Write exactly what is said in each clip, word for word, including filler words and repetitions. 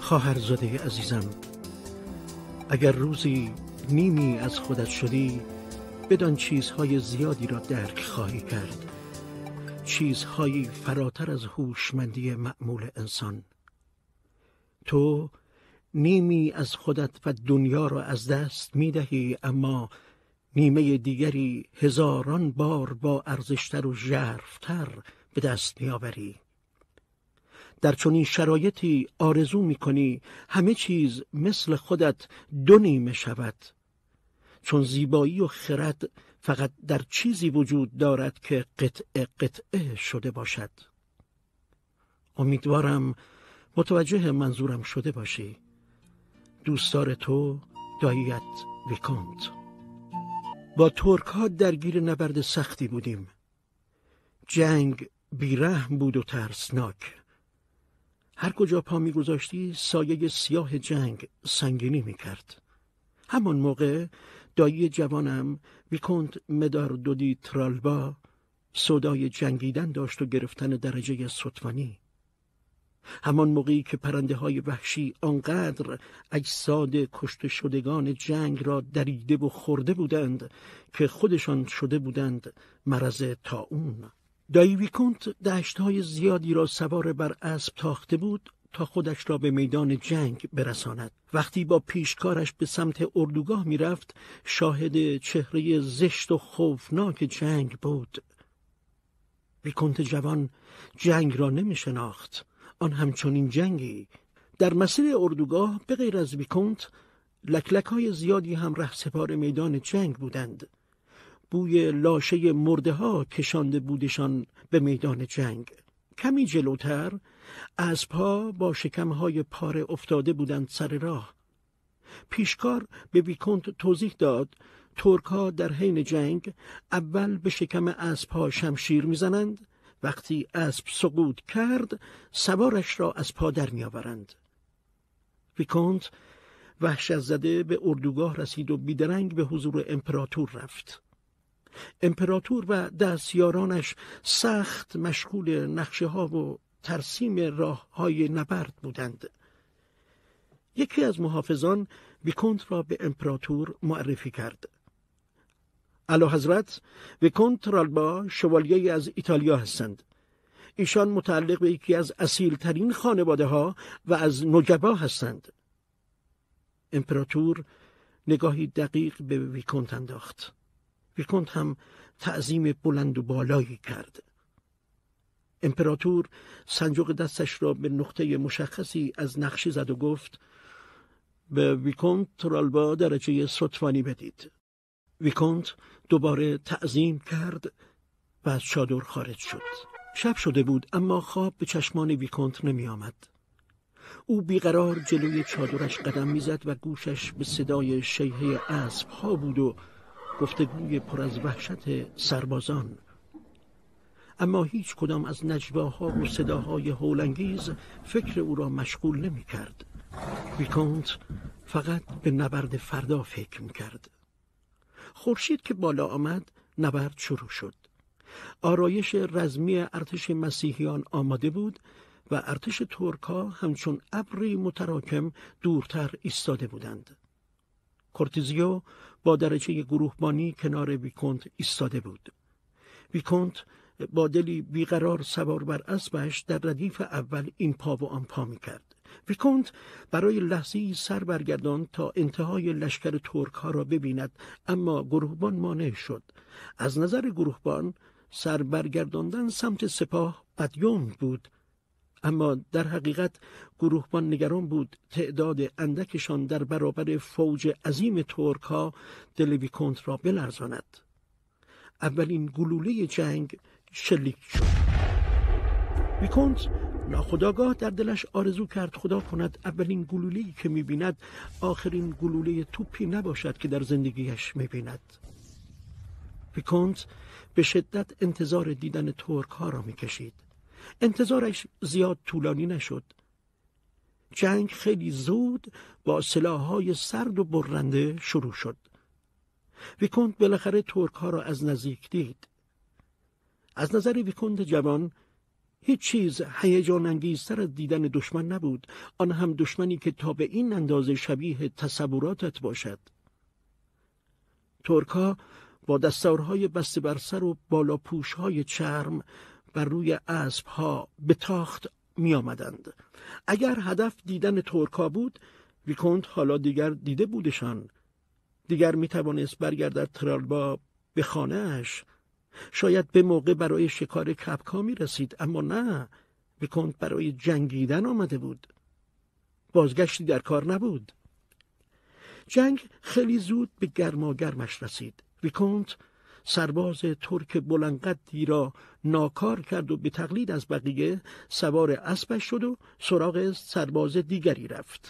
خواهرزاده عزیزم، اگر روزی نیمی از خودت شدی، بدان چیزهای زیادی را درک خواهی کرد، چیزهایی فراتر از هوشمندی معمول انسان. تو نیمی از خودت و دنیا را از دست می دهی، اما نیمه دیگری هزاران بار با ارزشتر و ژرف‌تر به دست می آوری. در چنین شرایطی آرزو می کنی همه چیز مثل خودت دو نیمه شود، چون زیبایی و خرد فقط در چیزی وجود دارد که قطعه قطعه شده باشد. امیدوارم متوجه منظورم شده باشی. دوستدار تو، دایی‌ات ویکونت. با ترک ها درگیر نبرد سختی بودیم. جنگ بیرحم بود و ترسناک. هر کجا پا می گذاشتی سایه سیاه جنگ سنگینی می کرد. همان موقع دایی جوانم ویکونت مداردودی ترالبا سودای جنگیدن داشت و گرفتن درجه ستوانی. همان موقعی که پرنده های وحشی آنقدر اجساد کشته شدگان جنگ را دریده و خورده بودند که خودشان شده بودند مرض طاعون. دایی ویکونت دشت‌های زیادی را سوار بر اسب تاخته بود تا خودش را به میدان جنگ برساند. وقتی با پیشکارش به سمت اردوگاه می رفت، شاهد چهره زشت و خوفناک جنگ بود. ویکونت جوان جنگ را نمی شناخت، آن همچنین جنگی. در مسیر اردوگاه به غیر از ویکونت، لکلک‌های زیادی هم رهسپار میدان جنگ بودند. بوی لاشه مرده ها کشانده بودشان به میدان جنگ. کمی جلوتر اسب‌ها با شکم‌های پاره افتاده بودند سر راه. پیشکار به ویکونت توضیح داد ترک‌ها در حین جنگ اول به شکم اسب‌ها شمشیر می‌زنند، وقتی اسب سقوط کرد سوارش را از پا در می‌آورند. ویکونت وحشت زده به اردوگاه رسید و بیدرنگ به حضور امپراتور رفت. امپراتور و دستیارانش سخت مشغول نقشه ها و ترسیم راه های نبرد بودند. یکی از محافظان ویکونت را به امپراتور معرفی کرد. اعلیحضرت ویکونت ترالبا شوالیه از ایتالیا هستند. ایشان متعلق به یکی از اصیل ترین خانواده ها و از نجبا هستند. امپراتور نگاهی دقیق به ویکونت انداخت. ویکونت هم تعظیم بلند و بالایی کرد. امپراتور سنجاق دستش را به نقطه مشخصی از نقشه زد و گفت به ویکونت ترالبا درجه ستوانی بدید. ویکونت دوباره تعظیم کرد و از چادر خارج شد. شب شده بود اما خواب به چشمان ویکونت نمی آمد. او بیقرار جلوی چادرش قدم می زد و گوشش به صدای شیهه اسب ها بود و گفتگوی پر از وحشت سربازان. اما هیچ کدام از نجواها و صداهای هولانگیز فکر او را مشغول نمی کرد. ویکونت فقط به نبرد فردا فکر می کرد. خورشید که بالا آمد نبرد شروع شد. آرایش رزمی ارتش مسیحیان آماده بود و ارتش ترک‌ها همچون ابری متراکم دورتر ایستاده بودند. کورتیزیو با درجه گروهبانی کنار ویکونت ایستاده بود. ویکونت با دلی بیقرار سوار بر اسبش در ردیف اول این پا و آن پا می کرد. ویکونت برای لحظه‌ای سر برگرداند تا انتهای لشکر ترک‌ها را ببیند، اما گروهبان مانع شد. از نظر گروهبان سر برگرداندن سمت سپاه بدیوم بود، اما در حقیقت گروهبان نگران بود تعداد اندکشان در برابر فوج عظیم ترک‌ها دل ویکونت را بلرزاند. اولین گلوله جنگ شلیک شد. ویکونت ناخودآگاه در دلش آرزو کرد خدا کند اولین گلوله‌ای که می‌بیند آخرین گلوله توپی نباشد که در زندگیش می‌بیند. ویکونت به شدت انتظار دیدن ترک‌ها را می‌کشید. انتظارش زیاد طولانی نشد. جنگ خیلی زود با سلاح‌های سرد و برنده شروع شد. ویکونت بالاخره ترک‌ها را از نزدیک دید. از نظر ویکونت جوان هیچ چیز هیجان انگیزتر از دیدن دشمن نبود، آن هم دشمنی که تا به این اندازه شبیه تصوراتت باشد. ترک‌ها با دستارهای بسته بر سر و بالاپوش‌های چرم بر روی اسب‌ها به تاخت می آمدند. اگر هدف دیدن ترک‌ها بود، ویکونت حالا دیگر دیده بودشان. دیگر می توانست برگردد ترالبا به خانه‌اش. شاید به موقع برای شکار کبک‌ها می رسید، اما نه، ویکونت برای جنگیدن آمده بود. بازگشتی در کار نبود. جنگ خیلی زود به گرماگرمش رسید. ویکونت سرباز ترک بلندقدی را ناکار کرد و به تقلید از بقیه سوار اسبش شد و سراغ سرباز دیگری رفت.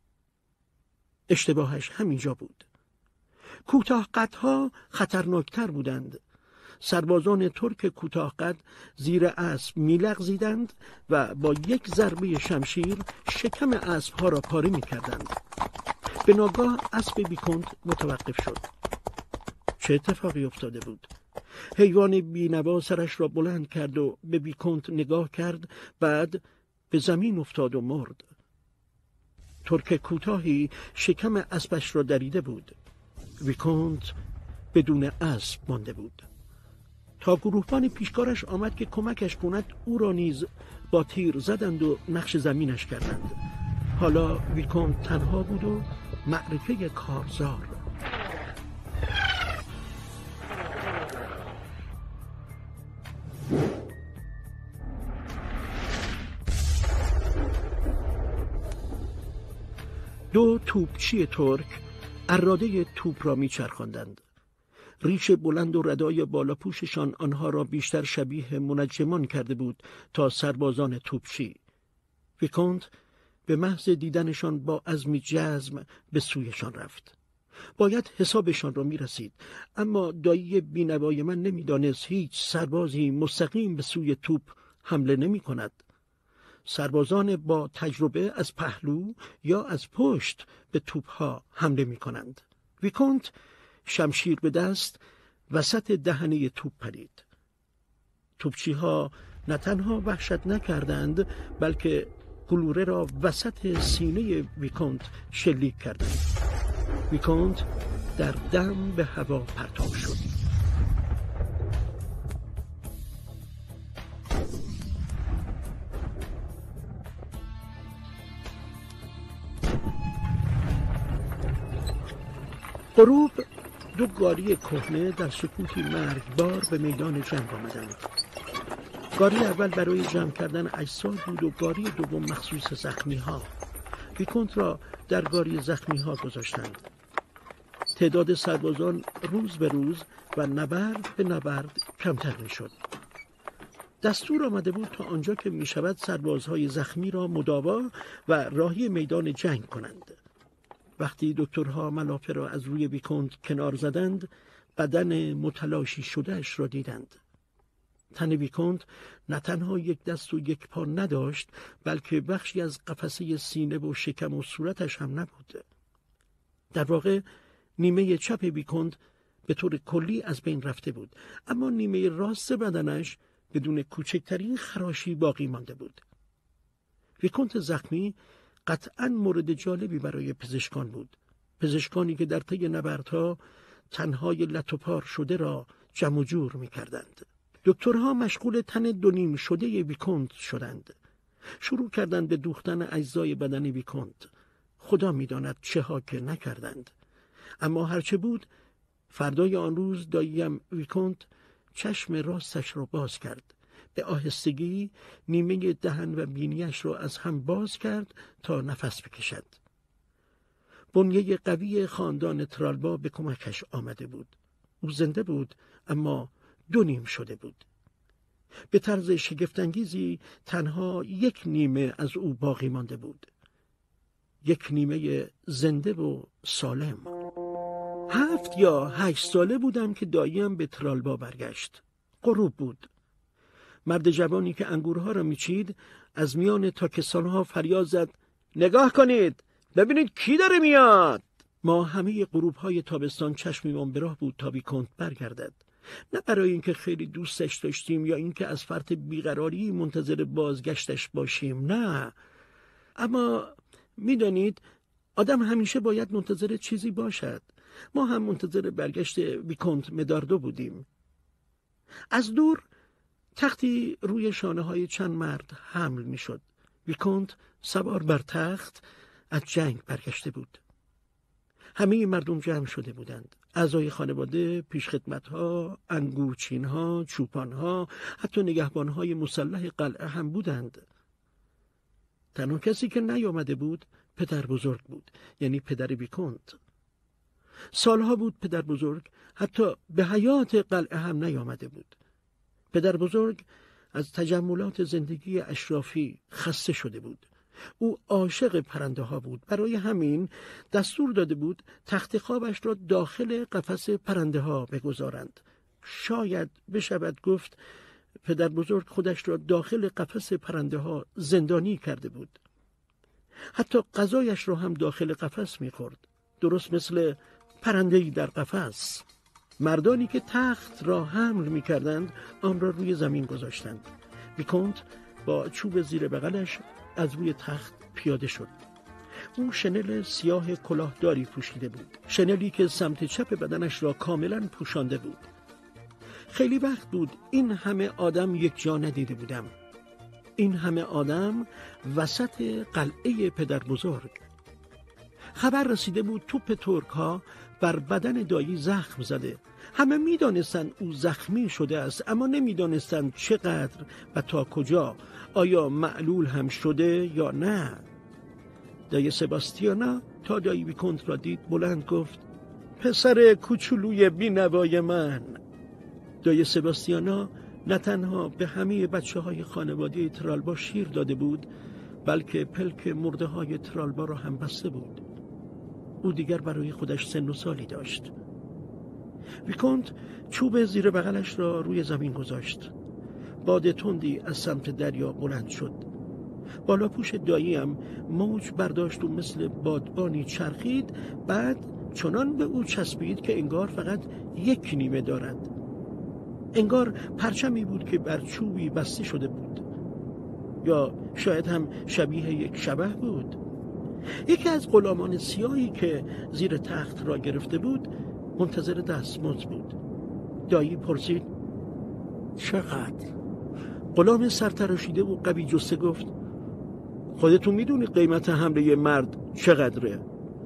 اشتباهش همینجا بود. کوتاه قدها خطرناکتر بودند. سربازان ترک کوتاه قد زیر اسب میلغزیدند و با یک ضربه شمشیر شکم اسبها را پاره میکردند. به ناگاه اسب ویکونت متوقف شد. چه اتفاقی افتاده بود؟ حیوان بینوا سرش را بلند کرد و به ویکونت نگاه کرد، بعد به زمین افتاد و مرد. ترک کوتاهی شکم اسبش را دریده بود. ویکونت بدون اسب مانده بود. تا گروهبان پیشکارش آمد که کمکش کند، او را نیز با تیر زدند و نقش زمینش کردند. حالا ویکونت تنها بود و معرکه کارزار. دو توپچی ترک اراده توپ را میچرخاندند. ریش بلند و ردای بالاپوششان آنها را بیشتر شبیه منجمان کرده بود تا سربازان توپچی. ویکونت به محض دیدنشان با عزمی جزم به سویشان رفت. باید حسابشان را میرسید، اما دایی بینوای من نمیدانست هیچ سربازی مستقیم به سوی توپ حمله نمی کند. سربازان با تجربه از پهلو یا از پشت به توپها حمله می کنند. ویکونت شمشیر به دست وسط دهنه توپ پرید. توپچی ها نه تنها وحشت نکردند، بلکه گلوله را وسط سینه ویکونت شلیک کردند. ویکونت در دم به هوا پرتاب شد. غروب دو گاری کهنه در سکوتی مرگبار به میدان جنگ آمدند. گاری اول برای جمع کردن اجساد بود و گاری دوم مخصوص زخمی ها. ویکونت را در گاری زخمی ها گذاشتند. تعداد سربازان روز به روز و نبرد به نبرد کمتر می شد. دستور آمده بود تا آنجا که می شود سربازهای زخمی را مداوا و راهی میدان جنگ کنند. وقتی دکترها ملافه را از روی ویکونت کنار زدند، بدن متلاشی شدهش را دیدند. تن ویکونت نه تنها یک دست و یک پا نداشت، بلکه بخشی از قفسه سینه و شکم و صورتش هم نبود. در واقع نیمه چپ ویکونت به طور کلی از بین رفته بود، اما نیمه راست بدنش بدون کوچکترین خراشی باقی مانده بود. ویکونت زخمی قطعاً مورد جالبی برای پزشکان بود. پزشکانی که در طی نبردها تنهای لت و پار شده را جمع و جور می کردند. دکترها مشغول تن دو نیم شده ویکونت شدند. شروع کردند به دوختن اجزای بدن ویکونت. خدا می داند چه ها که نکردند. اما هرچه بود، فردای آن روز داییم ویکونت چشم راستش را باز کرد. به آهستگی نیمه دهن و بینیش را از هم باز کرد تا نفس بکشد. بنیه قوی خاندان ترالبا به کمکش آمده بود. او زنده بود، اما دو نیم شده بود. به طرز شگفت‌انگیزی تنها یک نیمه از او باقی مانده بود. یک نیمه زنده و سالم. هفت یا هشت ساله بودم که داییم به ترالبا برگشت. غروب بود. مرد جوانی که انگورها را میچید از میان تاکستانها فریاد زد: نگاه کنید، ببینید کی داره میاد. ما همه غروب‌های تابستان چشممان به راه بود تا ویکونت برگردد. نه برای اینکه خیلی دوستش داشتیم یا اینکه از فرط بیقراری منتظر بازگشتش باشیم، نه. اما میدانید آدم همیشه باید منتظر چیزی باشد. ما هم منتظر برگشت ویکونت مداردو بودیم. از دور تختی روی شانه های چند مرد حمل می شد. ویکونت سوار بر تخت از جنگ برگشته بود. همه مردم جمع شده بودند. اعضای خانواده، پیشخدمت‌ها، انگورچین‌ها، چوپان‌ها، حتی نگهبان‌های مسلح قلعه هم بودند. تنها کسی که نیامده بود پدر بزرگ بود، یعنی پدر ویکونت. سالها بود پدر بزرگ حتی به حیات قلعه هم نیامده بود. پدر بزرگ از تجملات زندگی اشرافی خسته شده بود. او عاشق پرنده ها بود. برای همین دستور داده بود تخت خوابش را داخل قفس پرنده ها بگذارند. شاید بشود گفت پدر بزرگ خودش را داخل قفس پرنده ها زندانی کرده بود. حتی غذایش را هم داخل قفس می‌خورد، درست مثل پرنده‌ای در قفس. مردانی که تخت را حمل می‌کردند آن را روی زمین گذاشتند. ویکونت با چوب زیر بغلش از روی تخت پیاده شد. او شنل سیاه کلاهداری پوشیده بود، شنلی که سمت چپ بدنش را کاملا پوشانده بود. خیلی وقت بود این همه آدم یک جا ندیده بودم. این همه آدم وسط قلعه پدر بزرگ. خبر رسیده بود توپ ترک ها بر بدن دایی زخم زده. همه می دانستن او زخمی شده است، اما نمی دانستن چقدر و تا کجا. آیا معلول هم شده یا نه؟ دایی سباستیانا تا دایی ویکونت را دید بلند گفت پسر کوچولوی بینوای من. دایی سباستیانا نه تنها به همه بچه های خانواده ترالبا شیر داده بود، بلکه پلک مرده های ترالبا را هم بسته بود. او دیگر برای خودش سن و سالی داشت. ویکونت چوب زیر بغلش را روی زمین گذاشت. باد تندی از سمت دریا بلند شد. بالا پوش داییم موج برداشت و مثل بادبانی چرخید، بعد چنان به او چسبید که انگار فقط یک نیمه دارد. انگار پرچمی بود که بر چوبی بسته شده بود، یا شاید هم شبیه یک شبح بود. یکی از غلامان سیاهی که زیر تخت را گرفته بود منتظر دستمزد بود. دایی پرسید چقدر؟ غلام سرتراشیده و قوی جسته گفت خودتون میدونی قیمت حمله یه مرد چقدره؟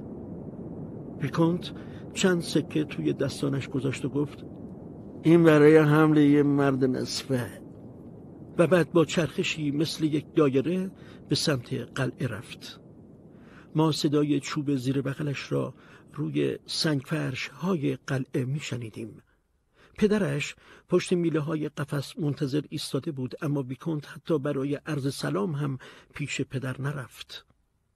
ویکونت چند سکه توی دستانش گذاشت و گفت این برای حمله یه مرد نصفه. و بعد با چرخشی مثل یک دایره به سمت قلعه رفت. ما صدای چوب زیر بغلش را روی سنگفرش های قلعه می شنیدیم. پدرش پشت میله های قفس منتظر ایستاده بود، اما ویکونت حتی برای عرض سلام هم پیش پدر نرفت.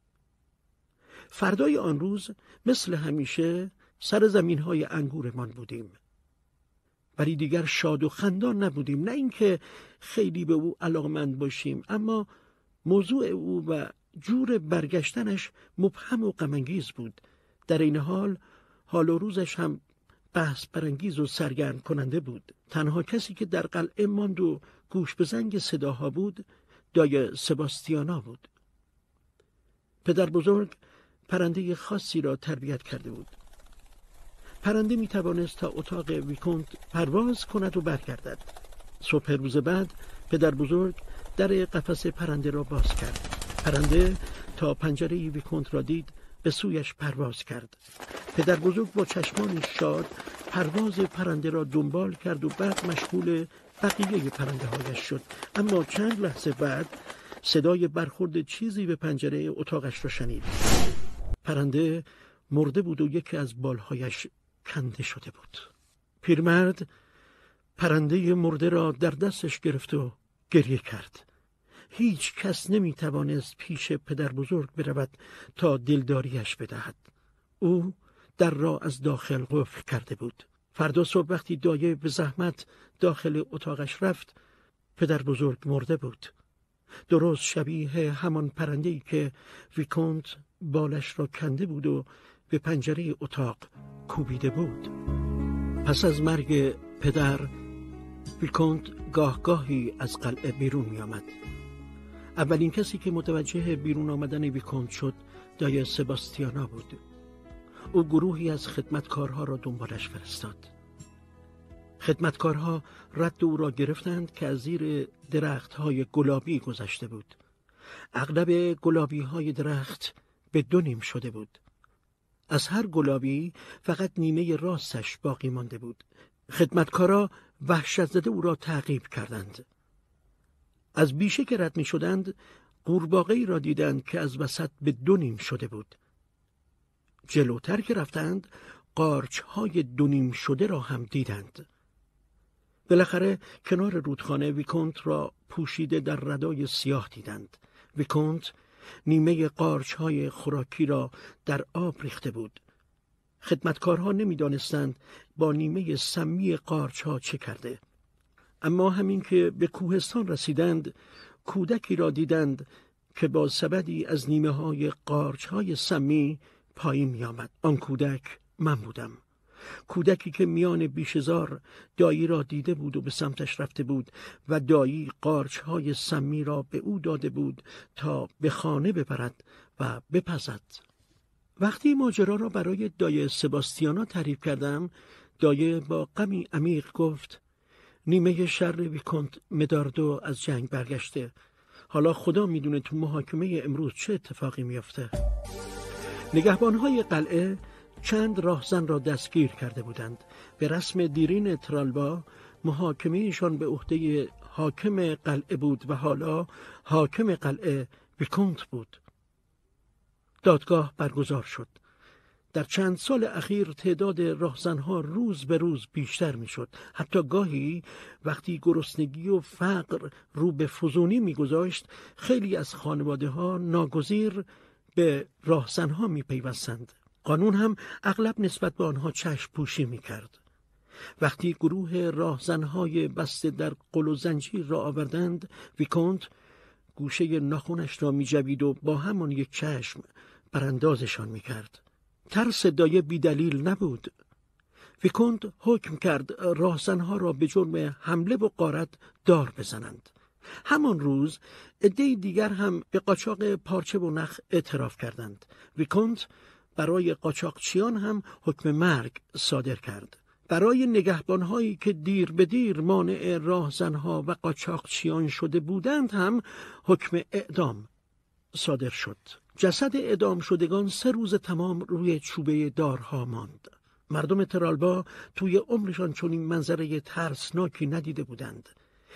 فردای آن روز مثل همیشه سر زمین های انگورمان بودیم، ولی دیگر شاد و خندان نبودیم. نه اینکه خیلی به او علاقمند باشیم، اما موضوع او و جور برگشتنش مبهم و غم‌انگیز بود. در این حال حال و روزش هم بحث برانگیز و سرگرم کننده بود. تنها کسی که در قلعه ماند و گوش به زنگ صداها بود دای سباستیانا بود. پدر بزرگ پرنده خاصی را تربیت کرده بود. پرنده می توانست تا اتاق ویکونت پرواز کند و برگردد. صبح روز بعد پدر بزرگ در قفس پرنده را باز کرد. پرنده تا پنجره ویکونت را دید به سویش پرواز کرد. پدر بزرگ با چشمان شاد پرواز پرنده را دنبال کرد و بعد مشغول بقیه پرنده هایش شد. اما چند لحظه بعد صدای برخورد چیزی به پنجره اتاقش را شنید. پرنده مرده بود و یکی از بالهایش کنده شده بود. پیرمرد پرنده مرده را در دستش گرفت و گریه کرد. هیچ کس نمی توانست پیش پدر بزرگ برود تا دلداریش بدهد. او در را از داخل قفل کرده بود. فردا صبح وقتی دایه به زحمت داخل اتاقش رفت، پدر بزرگ مرده بود. درست شبیه همان پرنده‌ای که ویکونت بالش را کنده بود و به پنجره اتاق کوبیده بود. پس از مرگ پدر ویکونت گاه گاهی از قلعه بیرون می آمد. اولین کسی که متوجه بیرون آمدن ویکونت شد دایی سباستیانا بود. او گروهی از خدمتکارها را دنبالش فرستاد. خدمتکارها رد او را گرفتند که از زیر درخت‌های گلابی گذشته بود. اغلب گلابی‌های درخت به دو نیم شده بود. از هر گلابی فقط نیمه راستش باقی مانده بود. خدمتکارا وحشت زده او را تعقیب کردند. از بیشه که رد می شدند قورباغه‌ای را دیدند که از وسط به دو نیم شده بود. جلوتر که رفتند قارچ‌های دو نیم شده را هم دیدند. بالاخره کنار رودخانه ویکونت را پوشیده در ردای سیاه دیدند. ویکونت نیمه قارچ‌های خوراکی را در آب ریخته بود. خدمتکارها نمی‌دانستند با نیمه سمی قارچ‌ها چه کرده. اما همین که به کوهستان رسیدند کودکی را دیدند که با سبدی از نیمه های قارچ های سمی پایین می آمد. آن کودک من بودم. کودکی که میان بیشزار دایی را دیده بود و به سمتش رفته بود و دایی قارچ های سمی را به او داده بود تا به خانه ببرد و بپزد. وقتی ماجرا را برای دایی سباستیانا تعریف کردم دایی با غمی عمیق گفت نیمه شر ویکونت مداردو از جنگ برگشته. حالا خدا میدونه تو محاکمه امروز چه اتفاقی میافته. نگهبانهای قلعه چند راهزن را دستگیر کرده بودند. به رسم دیرین ترالبا محاکمهشان به عهده حاکم قلعه بود و حالا حاکم قلعه ویکونت بود. دادگاه برگزار شد. در چند سال اخیر تعداد راهزنها روز به روز بیشتر می شد. حتی گاهی وقتی گرسنگی و فقر رو به فزونی می گذاشت خیلی از خانواده ها ناگزیر به راهزنها می پیوستند. قانون هم اغلب نسبت به آنها چشم پوشی می کرد. وقتی گروه راهزنهای بسته در قل و زنجیر را آوردند ویکونت گوشه ناخنش را می جوید و با همان یک چشم براندازشان می کرد. ترس دایه بی دلیل نبود. ویکونت حکم کرد راهزنها را به جرم حمله و غارت دار بزنند. همان روز عده‌ای دیگر هم به قاچاق پارچه و نخ اعتراف کردند. ویکونت برای قاچاقچیان هم حکم مرگ صادر کرد. برای نگهبانهایی که دیر به دیر مانع راهزنها و قاچاقچیان شده بودند هم حکم اعدام صادر شد. جسد اعدام شدگان سه روز تمام روی چوبه دارها ماند. مردم ترالبا توی عمرشان چنین منظره ترسناکی ندیده بودند.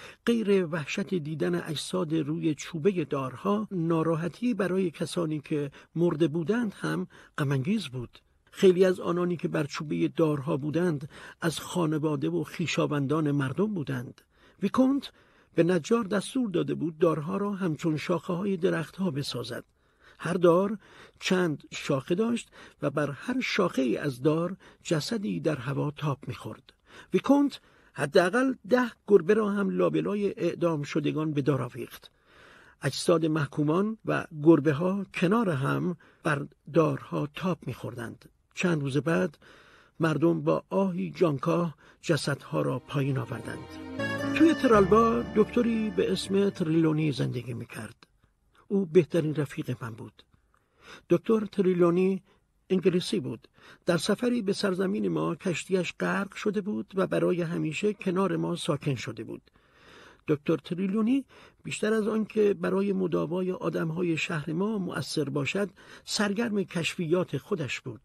غیر وحشت دیدن اجساد روی چوبه دارها، ناراحتی برای کسانی که مرده بودند هم غم‌انگیز بود. خیلی از آنانی که بر چوبه دارها بودند از خانواده و خویشاوندان مردم بودند. ویکونت به نجار دستور داده بود دارها را همچون شاخه های درختها بسازد. هر دار چند شاخه داشت و بر هر شاخه ای از دار جسدی در هوا تاب می‌خورد. ویکونت حداقل ده گربه را هم لابلای اعدام شدگان به دار آویخت. اجساد محکومان و گربه ها کنار هم بر دارها تاب می‌خوردند. چند روز بعد مردم با آهی جانکاه جسدها را پایین آوردند. توی ترالبا دکتری به اسم تریلونی زندگی می‌کرد. او بهترین رفیق من بود. دکتر تریلونی انگلیسی بود. در سفری به سرزمین ما کشتیش غرق شده بود و برای همیشه کنار ما ساکن شده بود. دکتر تریلونی بیشتر از آن که برای مداوای آدمهای شهر ما مؤثر باشد سرگرم کشفیات خودش بود.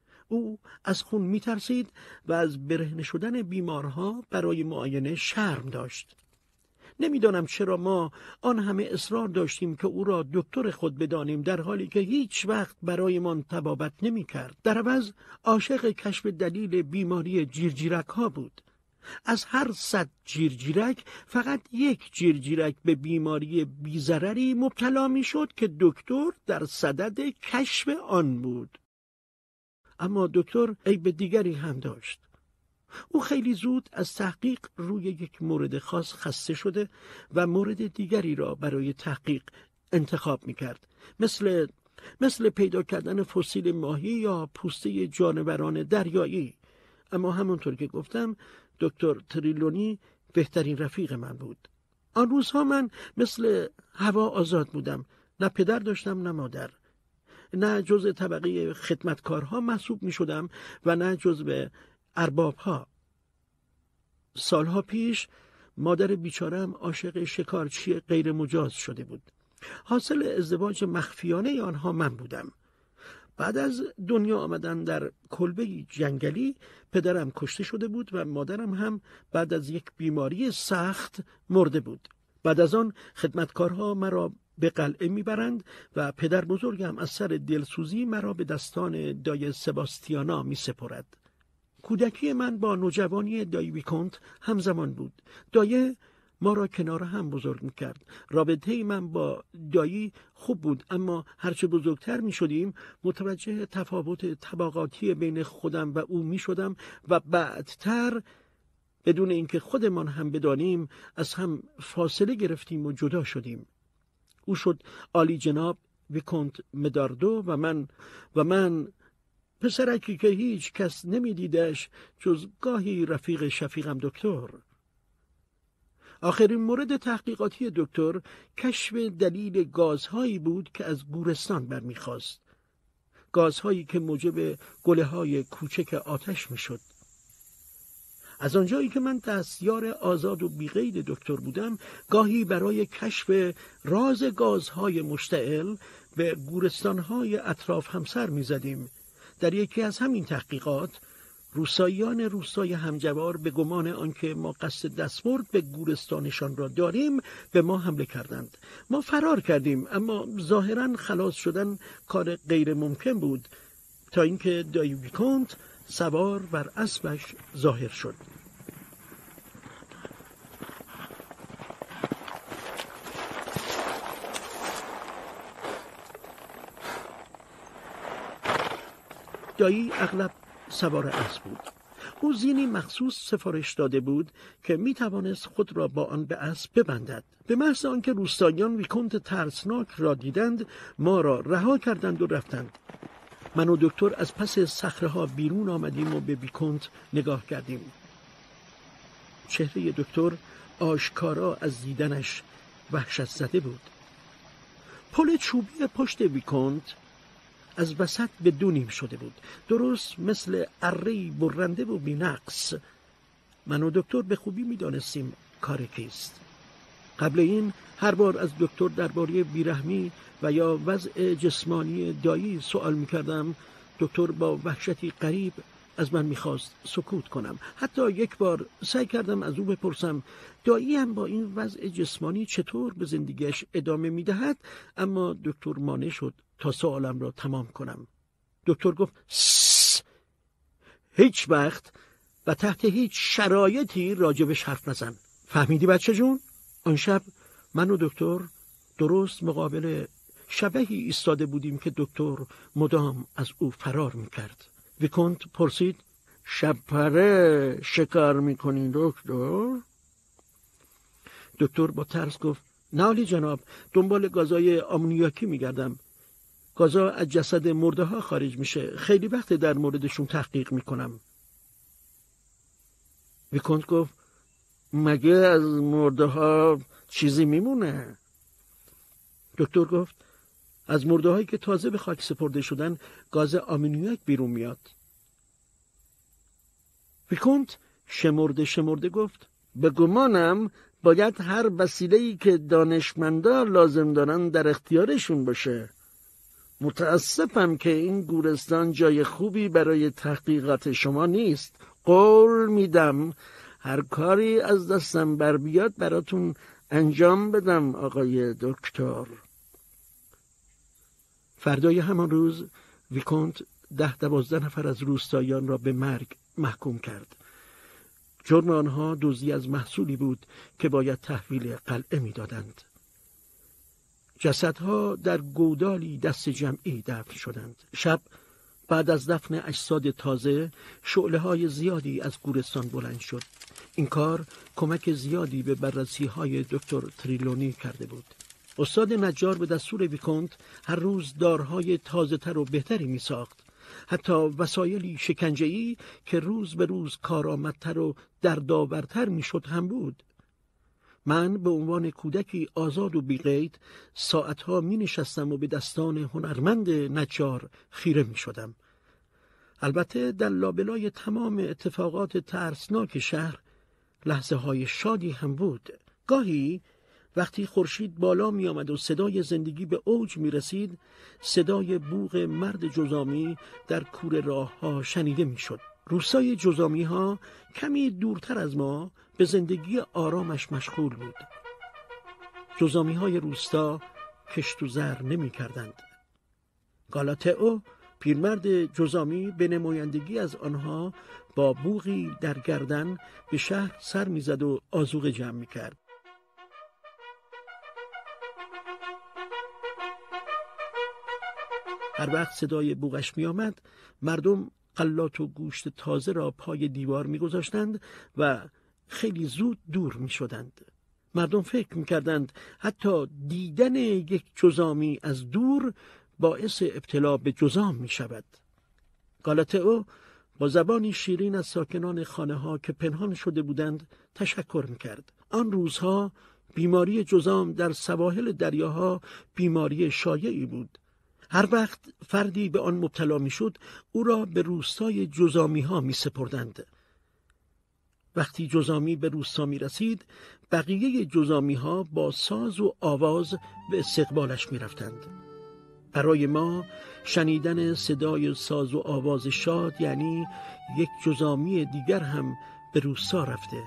او از خون می‌ترسید و از برهنه شدن بیمارها برای معاینه شرم داشت. نمیدانم چرا ما آن همه اصرار داشتیم که او را دکتر خود بدانیم در حالی که هیچ وقت برایمان طبابت نمی کرد. در عوض عاشق کشف دلیل بیماری جیرجیرک ها بود. از هر صد جیرجیرک فقط یک جیرجیرک به بیماری بی‌ضرری مبتلا می شد که دکتر در صدد کشف آن بود. اما دکتر عیب دیگری هم داشت. او خیلی زود از تحقیق روی یک مورد خاص خسته شده و مورد دیگری را برای تحقیق انتخاب می‌کرد. مثل مثل پیدا کردن فسیل ماهی یا پوسته جانوران دریایی. اما همونطور که گفتم دکتر تریلونی بهترین رفیق من بود. آن روزها من مثل هوا آزاد بودم. نه پدر داشتم نه مادر. نه جزء طبقه خدمتکارها محسوب می شدم و نه جزء اربابها. سالها پیش مادر بیچارم عاشق شکارچی غیر مجاز شده بود. حاصل ازدواج مخفیانه آنها من بودم. بعد از دنیا آمدن در کلبه جنگلی پدرم کشته شده بود و مادرم هم بعد از یک بیماری سخت مرده بود. بعد از آن خدمتکارها مرا به قلعه میبرند و پدر بزرگم از سر دلسوزی مرا به دستان دای سباستیانا می سپرد. کودکی من با نوجوانی دای ویکونت همزمان بود. دایه ما را کنار هم بزرگ میکرد. رابطه من با دایی خوب بود، اما هرچه بزرگتر می شدیم متوجه تفاوت طبقاتی بین خودم و او می شدم و بعدتر بدون اینکه خودمان هم بدانیم از هم فاصله گرفتیم و جدا شدیم. او شد عالی جناب ویکونت مداردو و من و من پسرکی که هیچ کس نمی دیدش جز گاهی رفیق شفیقم دکتر. آخرین مورد تحقیقاتی دکتر کشف دلیل گازهایی بود که از گورستان برمیخواست. گازهایی که موجب گله‌های کوچک آتش میشد. از آنجایی که من دستیار آزاد و بی‌قید دکتر بودم، گاهی برای کشف راز گازهای مشتعل به گورستانهای اطراف همسر میزدیم. در یکی از همین تحقیقات روساییان روستای همجوار به گمان آنکه ما قصد دستبرد به گورستانشان را داریم به ما حمله کردند. ما فرار کردیم، اما ظاهراً خلاص شدن کار غیر ممکن بود تا اینکه دای ویکونت سوار بر اسبش ظاهر شد. دایی اغلب سوار اسب بود. او زینی مخصوص سفارش داده بود که می توانست خود را با آن به اسب ببندد. به محض آنکه روستاییان ویکونت ترسناک را دیدند ما را رها کردند و رفتند. من و دکتر از پس صخره‌ها بیرون آمدیم و به ویکونت نگاه کردیم. چهره دکتر آشکارا از دیدنش وحشت زده بود. پل چوبی پشت ویکونت از وسط به دو نیم شده بود، درست مثل اره‌ای برنده و بی‌نقص. من و دکتر به خوبی می دانستیم کار کیست. قبل این هر بار از دکتر درباره بیرحمی و یا وضع جسمانی دایی سوال می کردم، دکتر با وحشتی غریب از من می خواست سکوت کنم. حتی یک بار سعی کردم از او بپرسم دایی هم با این وضع جسمانی چطور به زندگیش ادامه می دهد، اما دکتر مانع شد تا سوالم را تمام کنم. دکتر گفت سس، هیچ وقت و تحت هیچ شرایطی راجبش حرف نزن. فهمیدی بچه جون؟ آن شب من و دکتر درست مقابل شبحی ایستاده بودیم که دکتر مدام از او فرار میکرد. ویکونت پرسید شب پره شکار میکنین دکتر؟ دکتر با ترس گفت نه عالی جناب، دنبال گازای آمونیاکی میگردم. گازا از جسد مرده ها خارج میشه. خیلی وقت در موردشون تحقیق میکنم. ویکونت گفت مگه از مرده ها چیزی میمونه؟ دکتر گفت از مرده هایی که تازه به خاک سپرده شدن گاز آمونیاک بیرون میاد. ویکونت شمرده شمرده گفت به گمانم باید هر وسیله‌ای که دانشمندا لازم دارن در اختیارشون باشه. متاسفم که این گورستان جای خوبی برای تحقیقات شما نیست. قول میدم هر کاری از دستم بر بیاد براتون انجام بدم آقای دکتر. فردای همان روز ویکونت ده دوازده نفر از روستاییان را به مرگ محکوم کرد. جرم آنها دزدی از محصولی بود که باید تحویل قلعه میدادند. جسدها در گودالی دست جمعی دفن شدند. شب بعد از دفن اجساد تازه شعله‌های زیادی از گورستان بلند شد. این کار کمک زیادی به بررسی‌های دکتر تریلونی کرده بود. استاد نجار به دستور ویکونت هر روز دارهای تازه‌تر و بهتری می‌ساخت. حتی وسایلی شکنجه‌ای که روز به روز کارآمدتر و دردآورتر میشد هم بود. من به عنوان کودکی آزاد و بی‌قید ساعتها می نشستم و به دستان هنرمند نجار خیره می شدم. البته در لابلای تمام اتفاقات ترسناک شهر لحظه های شادی هم بود. گاهی وقتی خورشید بالا می آمد و صدای زندگی به اوج می رسید، صدای بوق مرد جزامی در کوره راه ها شنیده می شد. روستای جزامی ها کمی دورتر از ما به زندگی آرامش مشغول بود. جزامی های روستا کشت و زر نمی کردند. گالاتئو پیرمرد جزامی به نمایندگی از آنها با بوغی در گردن به شهر سر می زد و آذوقه جمع می کرد. هر وقت صدای بوغش می آمد، مردم غلات و گوشت تازه را پای دیوار می گذاشتند و خیلی زود دور می شدند. مردم فکر می کردند حتی دیدن یک جزامی از دور باعث ابتلا به جزام می شود. گالاتئو با زبانی شیرین از ساکنان خانه ها که پنهان شده بودند تشکر می کرد. آن روزها بیماری جزام در سواحل دریاها بیماری شایعی بود. هر وقت فردی به آن مبتلا می شد او را به روستای جزامی ها می سپردند. وقتی جزامی به روستا می رسید، بقیه جزامی ها با ساز و آواز به استقبالش می رفتند. برای ما شنیدن صدای ساز و آواز شاد یعنی یک جزامی دیگر هم به روستا رفته.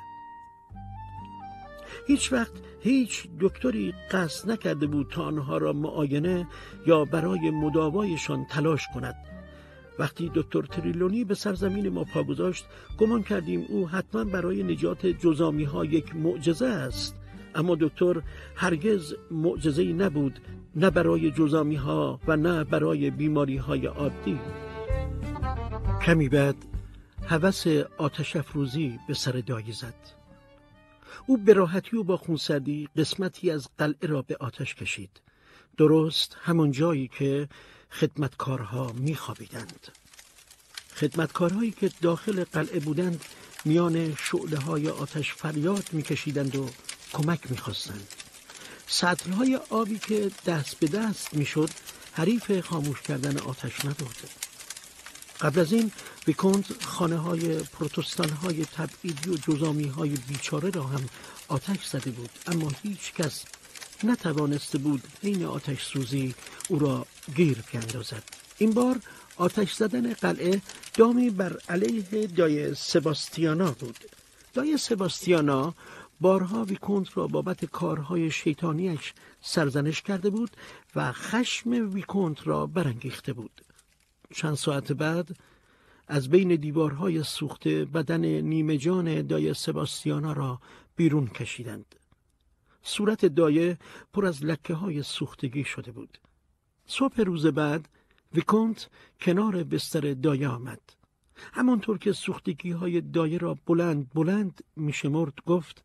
هیچ وقت هیچ دکتری قصد نکرده بود تا آنها را معاینه یا برای مداوایشان تلاش کند. وقتی دکتر تریلونی به سرزمین ما پا گذاشت، گمان کردیم او حتما برای نجات جزامی ها یک معجزه است، اما دکتر هرگز معجزه‌ای نبود، نه برای جزامی ها و نه برای بیماری های عادی. کمی بعد هوس آتش افروزی به سر دایی زد. او به راحتی و با خونسردی قسمتی از قلعه را به آتش کشید، درست همون جایی که خدمتکارها می‌خوابیدند. خدمتکارهایی که داخل قلعه بودند میان شعله‌های آتش فریاد می‌کشیدند و کمک می‌خواستند. سطل‌های آبی که دست به دست می‌شد حریف خاموش کردن آتش نبود. قبل از این ویکونت خانه‌های پروتستان‌های تبعیدی و جزامی‌های بیچاره را هم آتش زده بود، اما هیچ کس نتوانسته بود حین آتش سوزی او را گیر بیندازد. این بار آتش زدن قلعه دامی بر علیه دای سباستیانا بود. دای سباستیانا بارها ویکونت را بابت کارهای شیطانیش سرزنش کرده بود و خشم ویکونت را برانگیخته بود. چند ساعت بعد از بین دیوارهای سوخته بدن نیمه جان دای سباستیانا را بیرون کشیدند. صورت دایه پر از لکه های سوختگی شده بود. صبح روز بعد ویکونت کنار بستر دایه آمد. همانطور که سوختگی های دایه را بلند بلند میشمرد گفت: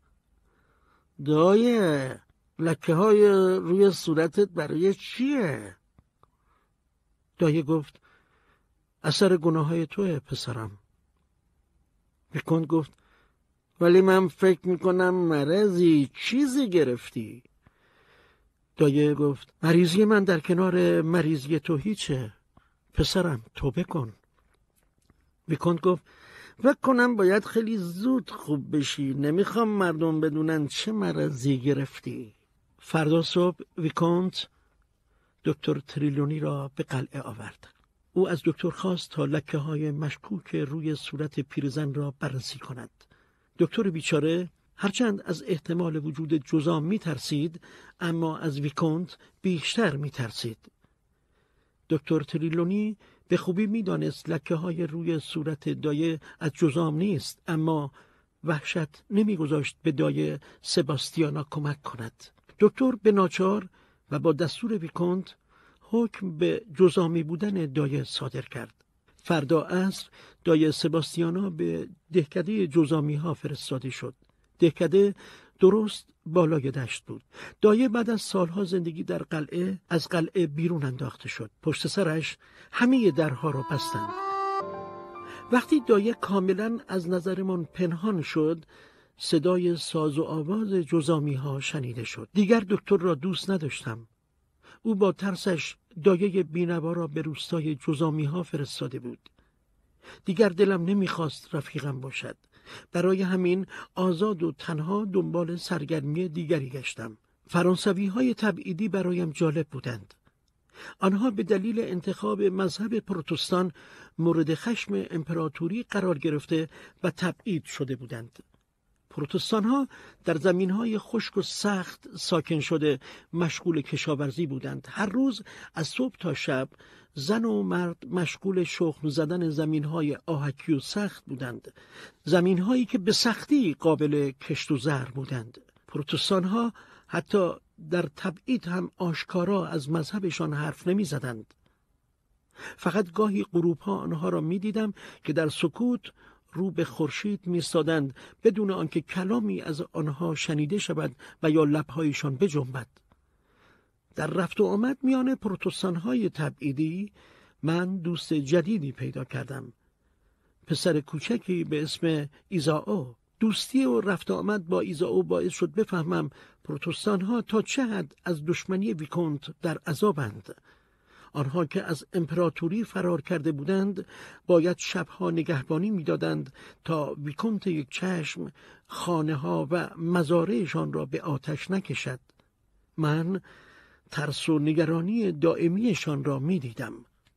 دایه، لکه های روی صورتت برای چیه؟ دایه گفت: اثر گناه های توه پسرم. ویکونت گفت: ولی من فکر میکنم مرضی چیزی گرفتی. دایه گفت: مریضی من در کنار مریضی تو هیچه پسرم، توبه کن. ویکونت گفت: فکر کنم باید خیلی زود خوب بشی، نمیخوام مردم بدونن چه مرضی گرفتی. فردا صبح ویکونت دکتر تریلونی را به قلعه آورد. او از دکتر خواست تا لکه های مشکوک روی صورت پیرزن را بررسی کند. دکتر بیچاره هرچند از احتمال وجود جزام می ترسید، اما از ویکونت بیشتر می ترسید. دکتر تریلونی به خوبی می دانست لکه های روی صورت دایه از جزام نیست، اما وحشت نمی گذاشت به دایه سباستیانا کمک کند. دکتر به ناچار و با دستور ویکونت حکم به جزامی بودن دایه صادر کرد. فردا عصر دایه سباستیانا به دهکده جزامی ها فرستاده شد. دهکده درست بالای دشت بود. دایه بعد از سالها زندگی در قلعه از قلعه بیرون انداخته شد. پشت سرش همه درها را بستند. وقتی دایه کاملا از نظرمان پنهان شد، صدای ساز و آواز جزامی ها شنیده شد. دیگر دکتر را دوست نداشتم. او با ترسش دایه بینوا را به روستای جزامی ها فرستاده بود. دیگر دلم نمیخواست رفیقم باشد. برای همین آزاد و تنها دنبال سرگرمی دیگری گشتم. فرانسوی های تبعیدی برایم جالب بودند. آنها به دلیل انتخاب مذهب پروتستان مورد خشم امپراتوری قرار گرفته و تبعید شده بودند. پروتستان ها در زمین های خشک و سخت ساکن شده مشغول کشاورزی بودند. هر روز از صبح تا شب زن و مرد مشغول شخم زدن زمین های آهکی و سخت بودند. زمین هایی که به سختی قابل کشت و زرع بودند. پروتستان ها حتی در تبعید هم آشکارا از مذهبشان حرف نمی زدند. فقط گاهی غروب ها آنها را می دیدم که در سکوت رو به خورشید می‌ایستادند بدون آنکه کلامی از آنها شنیده شود و یا لب‌هایشان بجنبد. در رفت و آمد میان پروتستان‌های تبعیدی من دوست جدیدی پیدا کردم. پسر کوچکی به اسم ایزائو. دوستی و رفت و آمد با ایزائو باعث شد بفهمم پروتستان‌ها تا چه حد از دشمنی ویکونت در عذابند. آنها که از امپراتوری فرار کرده بودند باید شبها نگهبانی می‌دادند تا ویکونت یک چشم خانه ها و مزارعشان را به آتش نکشد. من ترس و نگرانی دائمیشان را می‌دیدم.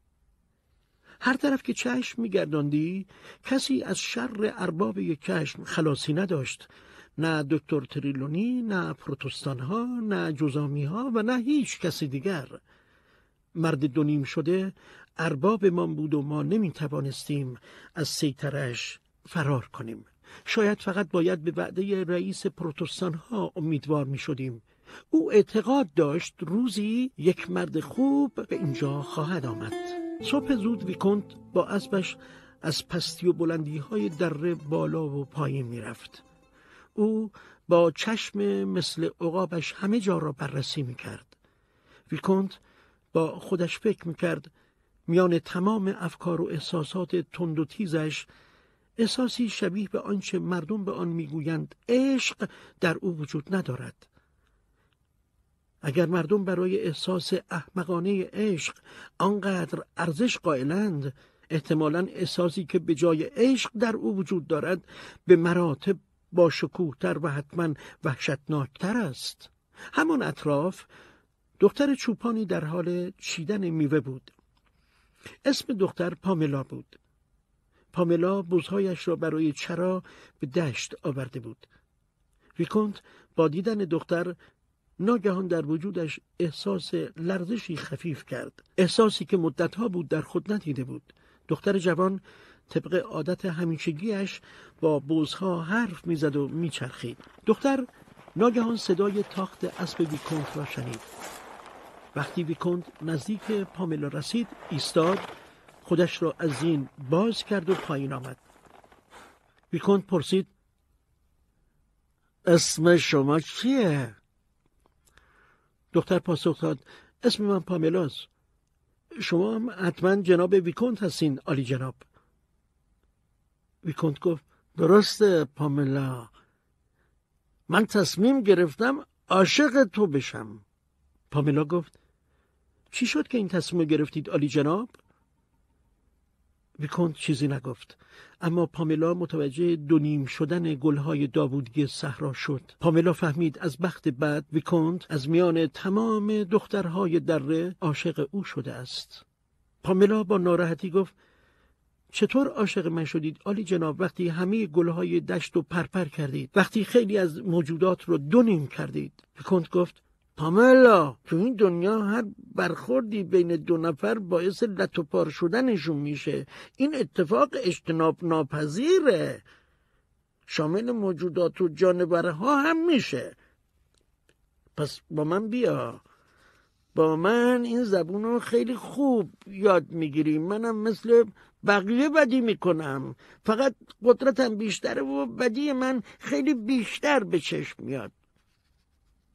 هر طرف که چشم می‌گرداندی کسی از شر ارباب یک چشم خلاصی نداشت. نه دکتر تریلونی، نه پروتستان‌ها، نه جزامی‌ها و نه هیچ کسی دیگر. مرد دونیم شده ارباب ما بود و ما نمی توانستیم از سیطره‌اش فرار کنیم. شاید فقط باید به وعده رئیس پروتستان ها امیدوار می شدیم. او اعتقاد داشت روزی یک مرد خوب به اینجا خواهد آمد. صبح زود ویکونت با اسبش از پستی و بلندی های دره بالا و پایین می رفت. او با چشم مثل عقابش همه جا را بررسی می کرد. ویکونت با خودش فکر میکرد میان تمام افکار و احساسات تند و تیزش احساسی شبیه به آنچه مردم به آن میگویند عشق در او وجود ندارد. اگر مردم برای احساس احمقانه عشق آنقدر ارزش قائلند، احتمالاً احساسی که به جای عشق در او وجود دارد به مراتب با شکوه‌تر و حتماً وحشتناکتر است. همان اطراف دختر چوپانی در حال چیدن میوه بود. اسم دختر پاملا بود. پاملا بزهایش را برای چرا به دشت آورده بود. ویکونت با دیدن دختر ناگهان در وجودش احساس لرزشی خفیف کرد. احساسی که مدتها بود در خود ندیده بود. دختر جوان طبق عادت همیشگیش با بزها حرف میزد و میچرخید. دختر ناگهان صدای تاخت اسب ویکونت را شنید. وقتی ویکونت نزدیک پاملا رسید ایستاد، خودش را از زین باز کرد و پایین آمد. ویکونت پرسید: اسم شما چیه؟ دختر پاسخ داد: اسم من پاملاست. شما هم حتما جناب ویکونت هستین عالی جناب. ویکونت گفت: درسته پاملا، من تصمیم گرفتم عاشق تو بشم. پاملا گفت: چی شد که این تصمیم گرفتید عالی جناب؟ ویکونت چیزی نگفت، اما پاملا متوجه دونیم شدن گلهای داوودی صحرا شد. پاملا فهمید از بخت بد ویکونت از میان تمام دخترهای دره عاشق او شده است. پاملا با ناراحتی گفت: چطور عاشق من شدید عالی جناب وقتی همه گلهای دشت رو پرپر کردید، وقتی خیلی از موجودات رو دونیم کردید؟ ویکونت گفت: پاملا، تو این دنیا هر برخوردی بین دو نفر باعث لط و پار شدنشون میشه. این اتفاق اجتناب ناپذیره، شامل موجودات و جانورها هم میشه. پس با من بیا، با من این زبون رو خیلی خوب یاد میگیری. منم مثل بقیه بدی میکنم، فقط قدرتم بیشتره و بدی من خیلی بیشتر به چشم میاد.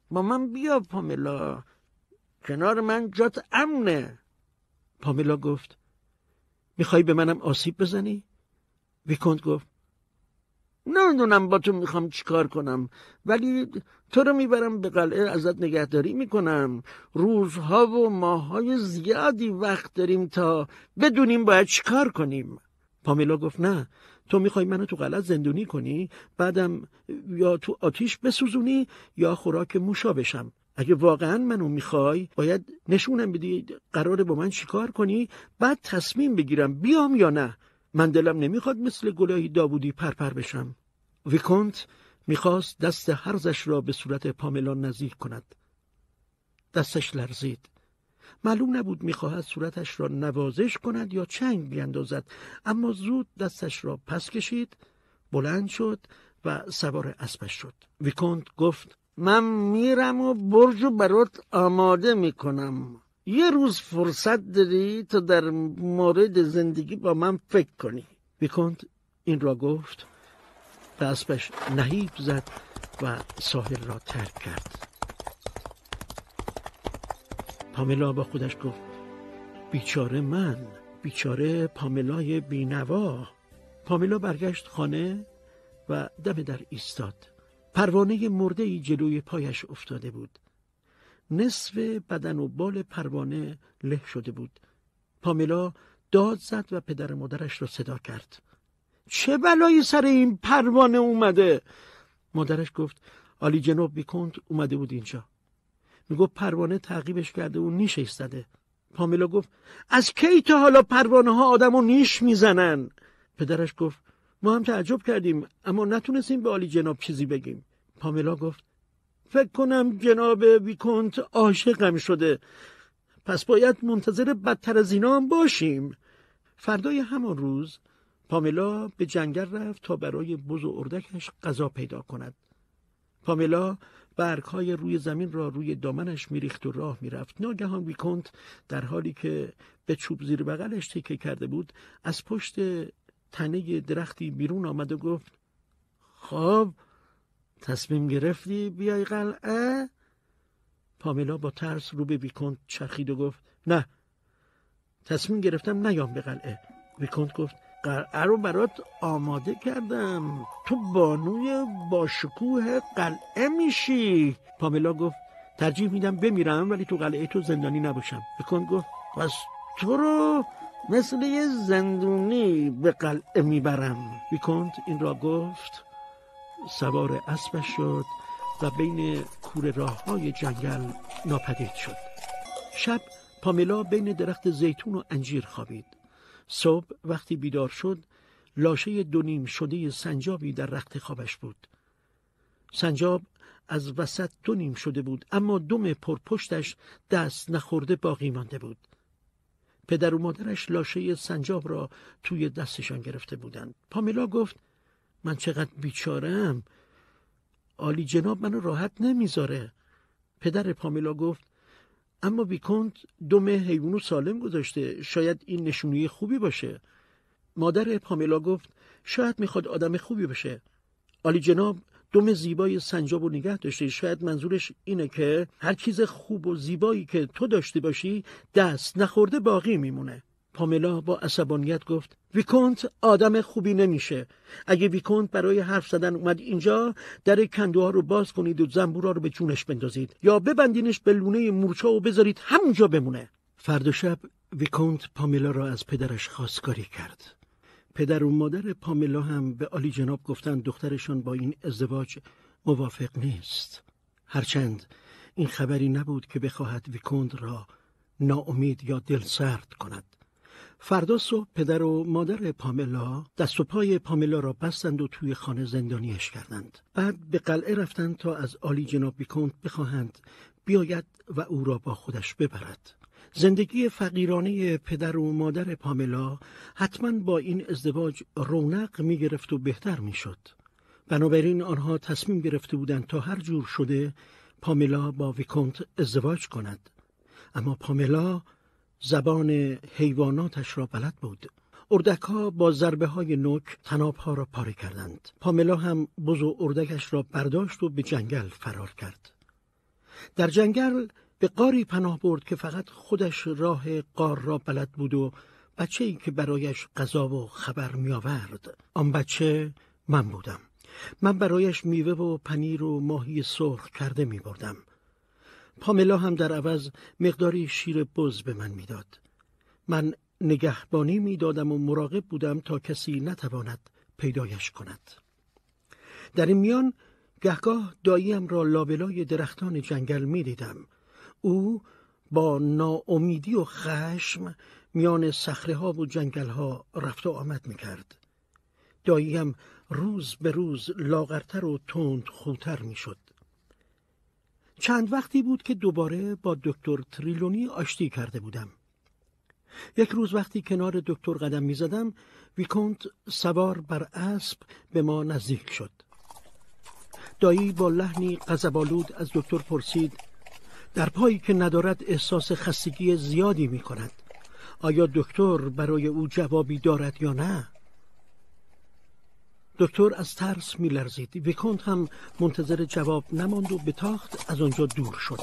با من بیا پاملا، کنار من جات امنه. پاملا گفت میخوای به منم آسیب بزنی؟ ویکونت گفت نمیدونم با تو میخوام چیکار کنم، ولی تو رو میبرم به قلعه، ازت نگهداری میکنم. روزها و ماههای زیادی وقت داریم تا بدونیم باید چیکار کنیم. پاملا گفت نه، تو میخوای منو تو قلعه زندونی کنی، بعدم یا تو آتیش بسوزونی یا خوراک موشا بشم. اگه واقعا منو میخوای باید نشونم بدی قراره با من چیکار کنی، بعد تصمیم بگیرم بیام یا نه. من دلم نمیخواد مثل گلای داوودی پرپر بشم. ویکونت میخواست دست هرزش را به صورت پاملا نزدیک کند. دستش لرزید. معلوم نبود میخواهد صورتش را نوازش کند یا چنگ بیندازد، اما زود دستش را پس کشید، بلند شد و سوار اسبش شد. ویکونت گفت من میرم و برجو برات آماده میکنم. یه روز فرصت داری تا در مورد زندگی با من فکر کنی. ویکونت این را گفت، به اسبش نهیب زد و ساحل را ترک کرد. پاملا با خودش گفت بیچاره من، بیچاره پاملای بینوا. پاملا برگشت خانه و دم در ایستاد. پروانه مرده‌ای جلوی پایش افتاده بود. نصف بدن و بال پروانه له شده بود. پاملا داد زد و پدر مادرش را صدا کرد. چه بلایی سر این پروانه اومده؟ مادرش گفت عالی جناب ویکونت اومده بود اینجا. میگفت پروانه تعقیبش کرده و نیش ایستاده. پاملا گفت از کی تا حالا پروانه ها آدمو نیش میزنن؟ پدرش گفت ما هم تعجب کردیم اما نتونستیم به عالی جناب چیزی بگیم. پاملا گفت فکر کنم جناب ویکونت عاشقم شده، پس باید منتظر بدتر از اینا هم باشیم. فردای همان روز پاملا به جنگل رفت تا برای بز و اردکش غذا پیدا کند. پاملا برگ‌های روی زمین را روی دامنش میریخت و راه میرفت. ناگهان ویکونت در حالی که به چوب زیر بغلش تکیه کرده بود از پشت تنه درختی بیرون آمد و گفت خب تصمیم گرفتی بیای قلعه؟ پاملا با ترس رو به ویکونت چرخید و گفت نه، تصمیم گرفتم نیام به قلعه. ویکونت گفت قلعه رو برات آماده کردم، تو بانوی باشکوه قلعه میشی. پاملا گفت ترجیح میدم بمیرم ولی تو قلعه تو زندانی نباشم. ویکونت گفت پس تو رو مثل یه زندونی به قلعه میبرم. ویکونت این را گفت، سوار اسبش شد و بین کوره راه‌های جنگل ناپدید شد. شب پاملا بین درخت زیتون و انجیر خوابید. صبح وقتی بیدار شد لاشه دو نیم شده سنجابی در رخت خوابش بود. سنجاب از وسط دو نیم شده بود اما دم پرپشتش دست نخورده باقی مانده بود. پدر و مادرش لاشه سنجاب را توی دستشان گرفته بودند. پاملا گفت من چقدر بیچاره‌ام، عالی جناب منو راحت نمیذاره. پدر پاملا گفت اما ویکونت دم حیوانو سالم گذاشته، شاید این نشونی خوبی باشه. مادر پاملا گفت شاید میخواد آدم خوبی باشه. عالی جناب دم زیبای سنجابو نگه داشته، شاید منظورش اینه که هر چیز خوب و زیبایی که تو داشته باشی دست نخورده باقی میمونه. پاملا با عصبانیت گفت ویکونت آدم خوبی نمیشه. اگه ویکونت برای حرف زدن اومد اینجا، در کندوها رو باز کنید و زنبورا رو به جونش بندازید یا ببندینش به لونه مورچه و بذارید همونجا بمونه. فردا شب ویکونت پاملا را از پدرش خواستگاری کرد. پدر و مادر پاملا هم به عالی جناب گفتن دخترشان با این ازدواج موافق نیست. هرچند این خبری نبود که بخواهد ویکونت را ناامید یا دل سرد کند. فردا صبح پدر و مادر پاملا دست و پای پاملا را بستند و توی خانه زندانیش کردند. بعد به قلعه رفتند تا از عالی جناب ویکونت بخواهند بیاید و او را با خودش ببرد. زندگی فقیرانه پدر و مادر پاملا حتما با این ازدواج رونق می گرفت و بهتر می شد. بنابراین آنها تصمیم گرفته بودند تا هر جور شده پاملا با ویکونت ازدواج کند. اما پاملا زبان حیواناتش را بلد بود. اردک‌ها با ضربه های نوک طناب‌ها را پاره کردند. پاملا هم بز و اردکش را برداشت و به جنگل فرار کرد. در جنگل به غاری پناه برد که فقط خودش راه غار را بلد بود و بچه‌ای که برایش غذا و خبر می آورد. آن بچه من بودم. من برایش میوه و پنیر و ماهی سرخ کرده می بردم. پاملا هم در عوض مقداری شیر بز به من میداد. من نگهبانی می دادم و مراقب بودم تا کسی نتواند پیدایش کند. در این میان گهگاه داییم را لابلای درختان جنگل می دیدم. او با ناامیدی و خشم میان صخره ها و جنگل ها رفت و آمد می کرد. داییم روز به روز لاغرتر و تند خوتر می شد. چند وقتی بود که دوباره با دکتر تریلونی آشتی کرده بودم. یک روز وقتی کنار دکتر قدم می زدم، ویکونت سوار بر اسب به ما نزدیک شد. دایی با لحنی غضب‌آلود از دکتر پرسید: در پایی که ندارد احساس خستگی زیادی می کند. آیا دکتر برای او جوابی دارد یا نه؟ دکتر از ترس می لرزید. ویکونت هم منتظر جواب نماند و به تاخت از آنجا دور شد.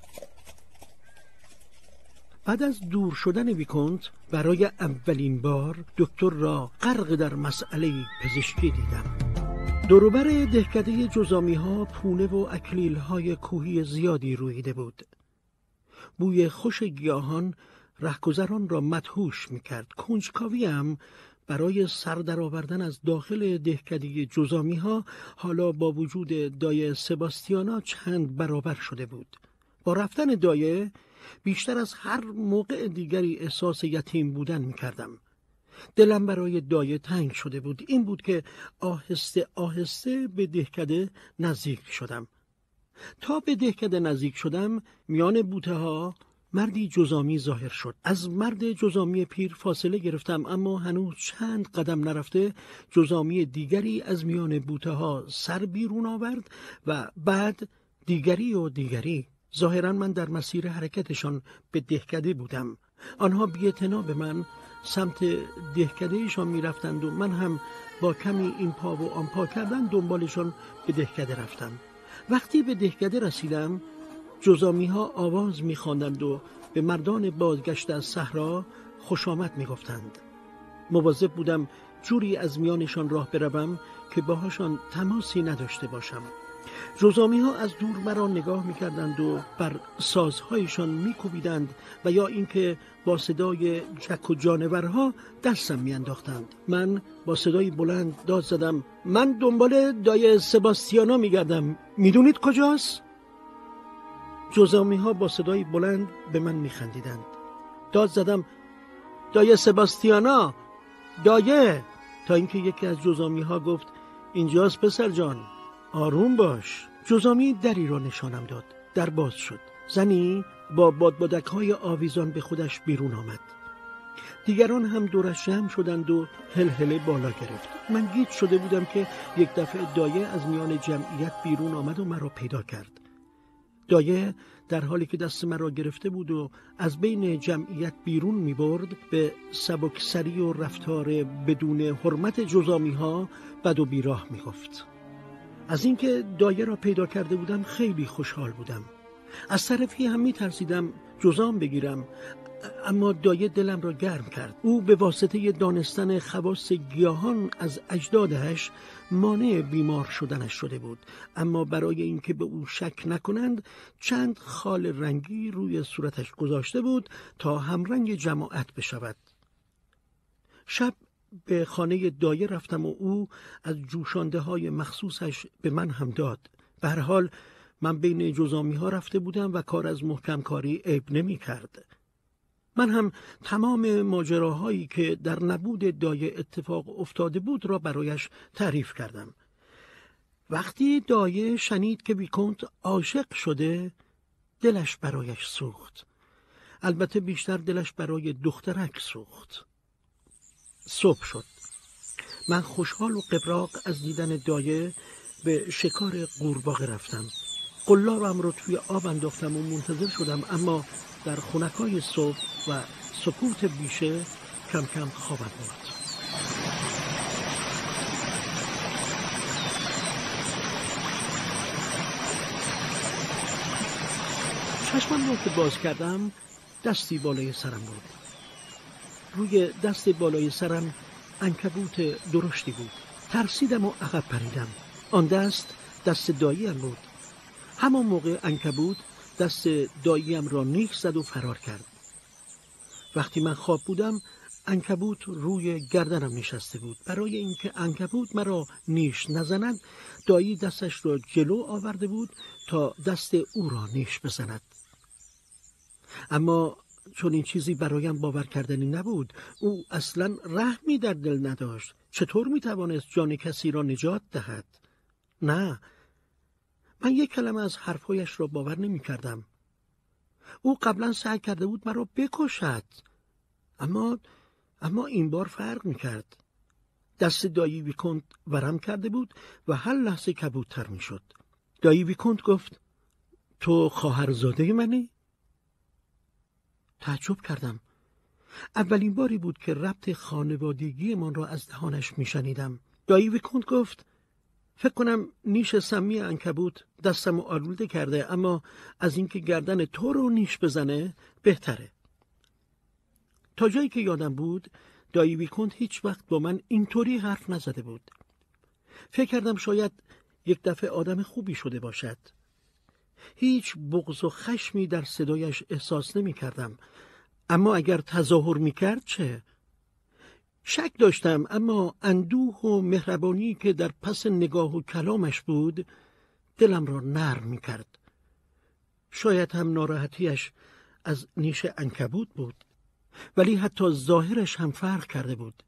بعد از دور شدن ویکونت برای اولین بار دکتر را غرق در مسئله پزشکی دیدم. دوروبر دهکده جزامی ها پونه و اکلیل های کوهی زیادی رویده بود. بوی خوش گیاهان رهگذران را مدهوش می کرد. کنجکاوی هم برای سر درآوردن از داخل دهکده جزامی ها حالا با وجود دایه سباستیانا چند برابر شده بود. با رفتن دایه بیشتر از هر موقع دیگری احساس یتیم بودن می کردم. دلم برای دایه تنگ شده بود. این بود که آهسته آهسته به دهکده نزدیک شدم. تا به دهکده نزدیک شدم میان بوته ها مردی جزامی ظاهر شد. از مرد جزامی پیر فاصله گرفتم، اما هنوز چند قدم نرفته جزامی دیگری از میان بوته ها سر بیرون آورد و بعد دیگری و دیگری. ظاهرا من در مسیر حرکتشان به دهکده بودم. آنها بی‌اعتنا به من سمت دهکدهشان می رفتند و من هم با کمی این پا و آن پا کردن دنبالشان به دهکده رفتم. وقتی به دهکده رسیدم جزامی ها آواز می خواندند و به مردان بازگشته از صحرا خوش آمد می گفتند. مواظب بودم جوری از میانشان راه بروم که باهاشان تماسی نداشته باشم. جزامی ها از دور مرا نگاه می کردند و بر سازهایشان می کوبیدند و یا اینکه با صدای جک و جانورها دستم می انداختند. من با صدای بلند داد زدم: من دنبال دایه سباستیانا می گردم. می دونید کجاست؟ جزامی ها با صدای بلند به من می خندیدند. داد زدم: دایه سباستیانا، دایه. تا اینکه یکی از جزامی ها گفت: اینجاست پسر جان، آروم باش. جزامی دری را نشانم داد. در باز شد. زنی با بادبادک های آویزان به خودش بیرون آمد. دیگران هم دورش جمع شدند و هلهله بالا گرفت. من گیج شده بودم که یک دفعه دایه از میان جمعیت بیرون آمد و مرا پیدا کرد. دایه در حالی که دست مرا گرفته بود و از بین جمعیت بیرون می برد به سبکسری و رفتار بدون حرمت جزامی ها بد و بیراه می گفت. از اینکه دایه را پیدا کرده بودم خیلی خوشحال بودم. از طرفی هم می ترسیدم جزام بگیرم، اما دایه دلم را گرم کرد. او به واسطه دانستن خواص گیاهان از اجدادش مانع بیمار شدنش شده بود، اما برای اینکه به او شک نکنند چند خال رنگی روی صورتش گذاشته بود تا همرنگ جماعت بشود. شب به خانه دایه رفتم و او از جوشانده های مخصوصش به من هم داد. به هر حال من بین جزامی ها رفته بودم و کار از محکم کاری عیب نمی کرد. من هم تمام ماجراهایی که در نبود دایه اتفاق افتاده بود را برایش تعریف کردم. وقتی دایه شنید که ویکونت عاشق شده دلش برایش سوخت. البته بیشتر دلش برای دخترک سوخت. صبح شد. من خوشحال و قبراق از دیدن دایه به شکار قورباغه رفتم. قلابم رو توی آب انداختم و منتظر شدم، اما در خنکای صبح و سکوت بیشه کم کم خوابم برد. چشمم را که باز کردم دستی بالای سرم بود. روی دست بالای سرم عنکبوت درشتی بود. ترسیدم و عقب پریدم. آن دست دست داییم بود. همان موقع عنکبوت دست داییم را نیش زد و فرار کرد. وقتی من خواب بودم عنکبوت روی گردنم نشسته بود. برای اینکه عنکبوت مرا نیش نزند دایی دستش را جلو آورده بود تا دست او را نیش بزند. اما چون این چیزی برایم باور کردنی نبود. او اصلا رحمی در دل نداشت. چطور میتوانست جان کسی را نجات دهد؟ نه، من یک کلمه از حرفهایش را باور نمی کردم. او قبلا سعی کرده بود مرا بکشد، اما اما این بار فرق می کرد. دست دایی ویکونت ورم کرده بود و هر لحظه کبودتر می شد. دایی ویکونت گفت: تو خواهرزاده منی؟ تعجب کردم. اولین باری بود که ربط خانوادگی من را از دهانش می شنیدم. دایی ویکونت گفت: فکر کنم نیش سمی عنکبوت دستم آلوده کرده، اما از اینکه گردن تو رو نیش بزنه بهتره. تا جایی که یادم بود دایی ویکونت هیچ وقت با من اینطوری حرف نزده بود. فکر کردم شاید یک دفعه آدم خوبی شده باشد. هیچ بغض و خشمی در صدایش احساس نمی کردم. اما اگر تظاهر می کرد چه؟ شک داشتم، اما اندوه و مهربانی که در پس نگاه و کلامش بود دلم را نرم می کرد. شاید هم ناراحتیش از نیش عنکبوت بود، ولی حتی ظاهرش هم فرق کرده بود.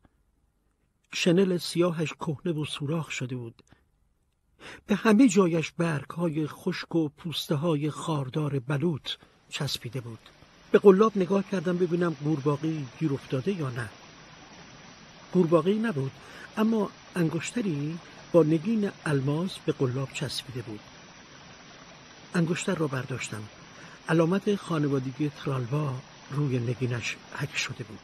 شنل سیاهش کهنه و سوراخ شده بود. به همه جایش برگ‌های خشک و پوسته‌های خاردار بلوط چسبیده بود. به قلاب نگاه کردم ببینم قورباغه‌ای گیر افتاده یا نه. قورباغه‌ای نبود، اما انگشتری با نگین الماس به قلاب چسبیده بود. انگشتر را برداشتم. علامت خانوادگی ترالوا روی نگینش حک شده بود.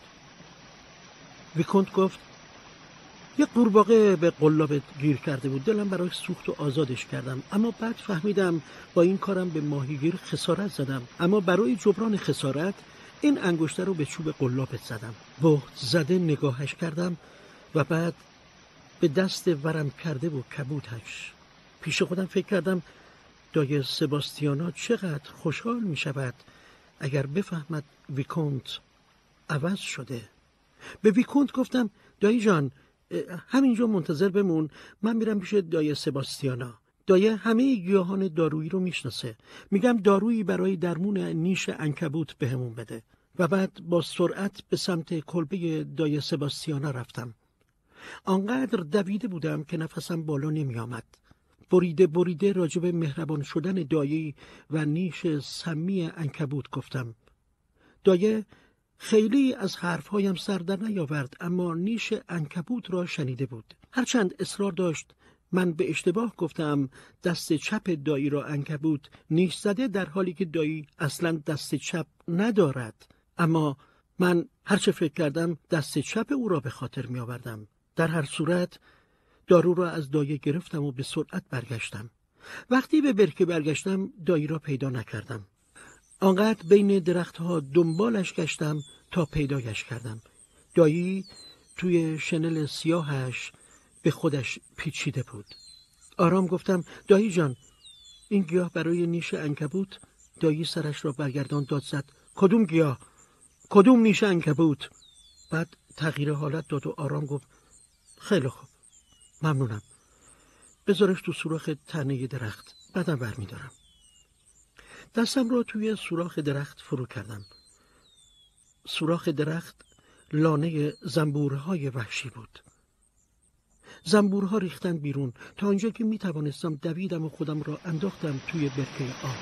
ویکونت گفت: یه قورباغه به قلابت گیر کرده بود. دلم برایش سوخت و آزادش کردم، اما بعد فهمیدم با این کارم به ماهیگیر خسارت زدم. اما برای جبران خسارت این انگشتر رو به چوب قلابت زدم. بهت زده نگاهش کردم و بعد به دست ورم کرده و کبودش. پیش خودم فکر کردم دای سباستیانا چقدر خوشحال می شود اگر بفهمد ویکونت عوض شده. به ویکونت گفتم: دایی جان، همینجا منتظر بمون، من میرم پیش دای سباستیانا. دایه همه گیاهان دارویی رو میشناسه. میگم دارویی برای درمون نیش عنکبوت بهمون بده. و بعد با سرعت به سمت کلبه دای سباستیانا رفتم. آنقدر دویده بودم که نفسم بالا نمی آمد. بریده بریده راجب مهربان شدن دایی و نیش سمی عنکبوت گفتم. دایه خیلی از حرفهایم سر در نیاورد، اما نیش عنکبوت را شنیده بود. هرچند اصرار داشت من به اشتباه گفتم دست چپ دایی را عنکبوت نیش زده، در حالی که دایی اصلا دست چپ ندارد. اما من هرچه فکر کردم دست چپ او را به خاطر می آوردم. در هر صورت دارو را از دایه گرفتم و به سرعت برگشتم. وقتی به برکه برگشتم دایی را پیدا نکردم. آنقدر بین درختها دنبالش گشتم تا پیدایش کردم. دایی توی شنل سیاهش به خودش پیچیده بود. آرام گفتم: دایی جان، این گیاه برای نیش عنکبوت. دایی سرش را برگردان داد زد: کدوم گیاه؟ کدوم نیش عنکبوت؟ بعد تغییر حالت داد و آرام گفت: خیلی خوب، ممنونم. بذارش تو سوراخ تنه درخت، بعدم برمیدارم. دستم را توی سوراخ درخت فرو کردم. سوراخ درخت لانه زنبورهای وحشی بود. زنبورها ریختن بیرون. تا آنجا که می توانستم دویدم و خودم را انداختم توی برکه آب.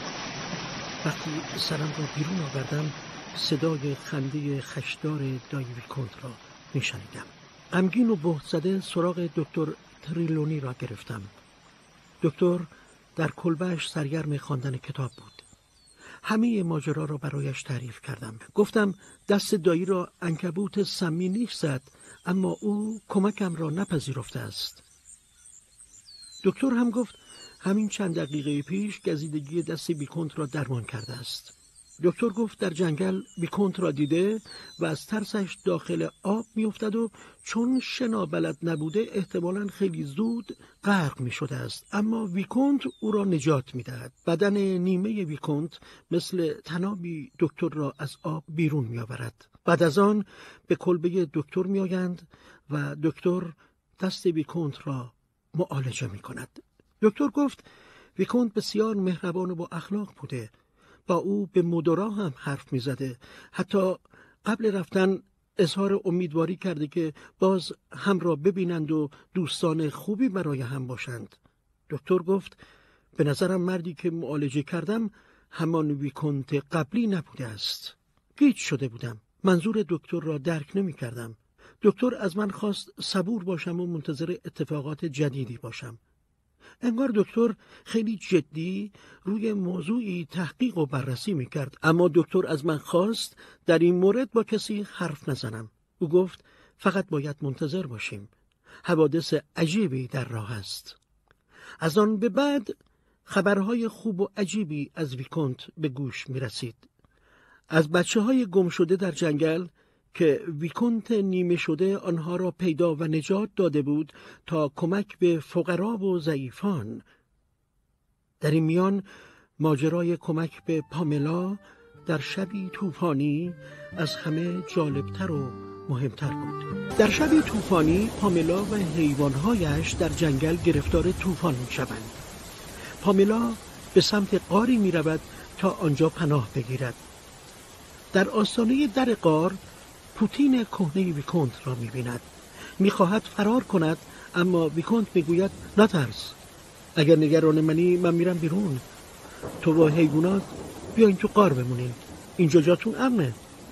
وقتی سرم را بیرون آوردم صدای خنده خشدار دای ویکونت را می شنیدم. غمگین و بهت زده سراغ دکتر تریلونی را گرفتم. دکتر در کلبه‌اش سرگرم خواندن کتاب بود. همه ماجرا را برایش تعریف کردم. گفتم دست دایی را عنکبوت سمی نیش زد، اما او کمکم را نپذیرفته است. دکتر هم گفت همین چند دقیقه پیش گزیدگی دست ویکونت را درمان کرده است. دکتر گفت در جنگل ویکونت را دیده و از ترسش داخل آب میافتد و چون شنا بلد نبوده احتمالاً خیلی زود غرق می شده است، اما ویکونت او را نجات می دهد. بدن نیمه ویکونت مثل تنابی دکتر را از آب بیرون می آورد. بعد از آن به کلبه دکتر می آیند و دکتر دست ویکونت را معالجه می کند. دکتر گفت ویکونت بسیار مهربان و با اخلاق بوده. با او به مدرا هم حرف می زده. حتی قبل رفتن اظهار امیدواری کرده که باز هم را ببینند و دوستان خوبی برای هم باشند. دکتر گفت به نظرم مردی که معالجه کردم همان ویکونت قبلی نبوده است. گیج شده بودم. منظور دکتر را درک نمی کردم. دکتر از من خواست صبور باشم و منتظر اتفاقات جدیدی باشم. انگار دکتر خیلی جدی روی موضوعی تحقیق و بررسی میکرد، اما دکتر از من خواست در این مورد با کسی حرف نزنم. او گفت فقط باید منتظر باشیم. حوادث عجیبی در راه است. از آن به بعد خبرهای خوب و عجیبی از ویکونت به گوش میرسید. از بچه های گم شده در جنگل که ویکونت نیمه شده آنها را پیدا و نجات داده بود تا کمک به فقرا و ضعیفان. در این میان ماجرای کمک به پاملا در شبی طوفانی از همه جالبتر و مهمتر بود. در شبی طوفانی پاملا و حیوانهایش در جنگل گرفتار طوفان می شوند. پاملا به سمت غاری می رود تا آنجا پناه بگیرد. در آستانه در غار پوتین کهنه ویکونت را می‌بیند. می‌خواهد فرار کند، اما ویکونت می‌گوید نترس. اگر نگران منی من میرم بیرون. تو و حیوانات بیاین تو غار بمونین. اینجا جاتون امنه.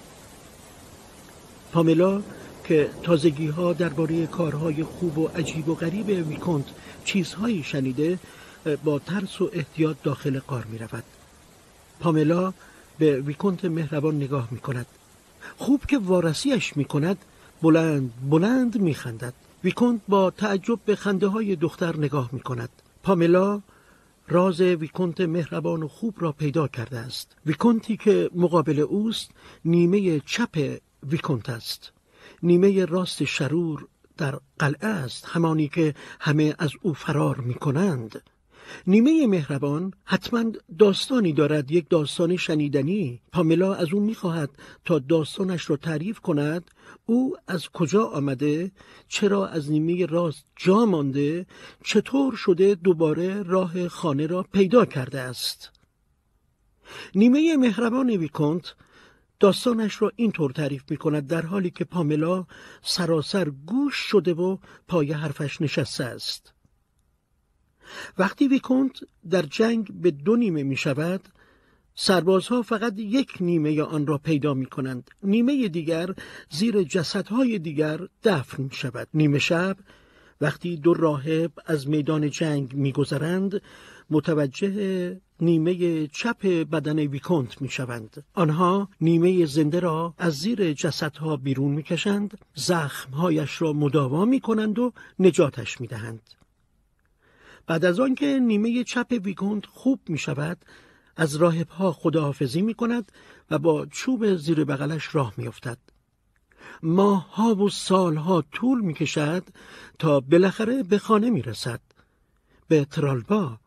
پاملا که تازگی‌ها درباره کارهای خوب و عجیب و غریب ویکونت چیزهایی شنیده، با ترس و احتیاط داخل غار می‌رود. پاملا به ویکونت مهربان نگاه می‌کند. خوب که وارسیش میکند بلند بلند میخندد. ویکونت با تعجب به خنده های دختر نگاه میکند. پاملا راز ویکونت مهربان و خوب را پیدا کرده است. ویکونتی که مقابل اوست نیمه چپ ویکونت است. نیمه راست شرور در قلعه است، همانی که همه از او فرار میکنند. نیمه مهربان حتما داستانی دارد، یک داستان شنیدنی. پاملا از او میخواهد تا داستانش را تعریف کند. او از کجا آمده، چرا از نیمه راست جا مانده، چطور شده دوباره راه خانه را پیدا کرده است. نیمه مهربان ویکونت داستانش را اینطور تعریف میکند در حالی که پاملا سراسر گوش شده و پای حرفش نشسته است. وقتی ویکونت در جنگ به دو نیمه می شود، سربازها فقط یک نیمه آن را پیدا می کنند. نیمه دیگر زیر جسدهای دیگر دفن می شود. نیمه شب وقتی دو راهب از میدان جنگ می گذرند، متوجه نیمه چپ بدن ویکونت می شوند. آنها نیمه زنده را از زیر جسدها بیرون می کشند، زخمهایش را مداوا می کنند و نجاتش می دهند. بعد از آن که نیمه چپ ویکونت خوب می شود، از راهبها خداحافظی می کند و با چوب زیر بغلش راه می افتد. ماه‌ها و سالها طول می کشد تا بالاخره به خانه می رسد، به ترالبا.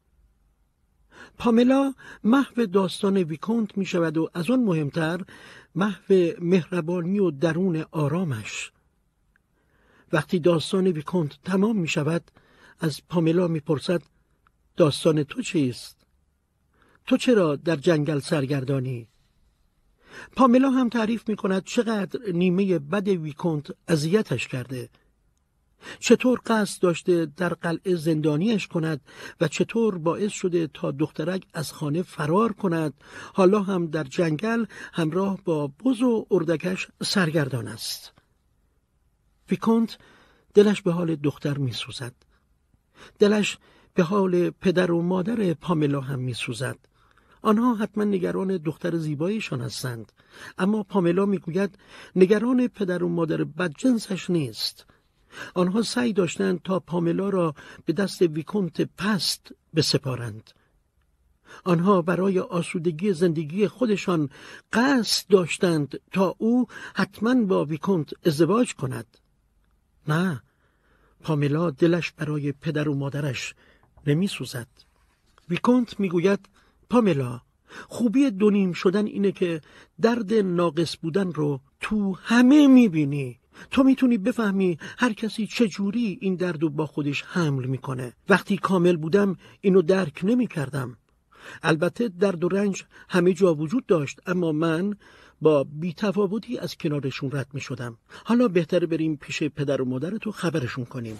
پاملا محو داستان ویکونت می شود و از آن مهمتر محو مهربانی و درون آرامش. وقتی داستان ویکونت تمام می شود، از پاملا می پرسد داستان تو چیست؟ تو چرا در جنگل سرگردانی؟ پاملا هم تعریف می کند چقدر نیمه بد ویکونت اذیتش کرده، چطور قصد داشته در قلعه زندانیش کند و چطور باعث شده تا دخترک از خانه فرار کند. حالا هم در جنگل همراه با بز و اردکش سرگردان است. ویکونت دلش به حال دختر می سوزد. دلش به حال پدر و مادر پاملا هم می سوزد. آنها حتما نگران دختر زیبایشان هستند، اما پاملا می گوید نگران پدر و مادر بدجنسش نیست. آنها سعی داشتند تا پاملا را به دست ویکونت پست بسپارند. آنها برای آسودگی زندگی خودشان قصد داشتند تا او حتما با ویکونت ازدواج کند. نه، پاملا دلش برای پدر و مادرش نمی سوزد. ویکونت می گوید پاملا، خوبی دونیم شدن اینه که درد ناقص بودن رو تو همه می بینی. تو میتونی بفهمی هر کسی چجوری این درد رو با خودش حمل میکنه. وقتی کامل بودم اینو درک نمی کردم. البته درد و رنج همه جا وجود داشت، اما من با بی‌تفاوتی از کنارشون رد می شدم. حالا بهتره بریم پیش پدر و مادرتو خبرشون کنیم.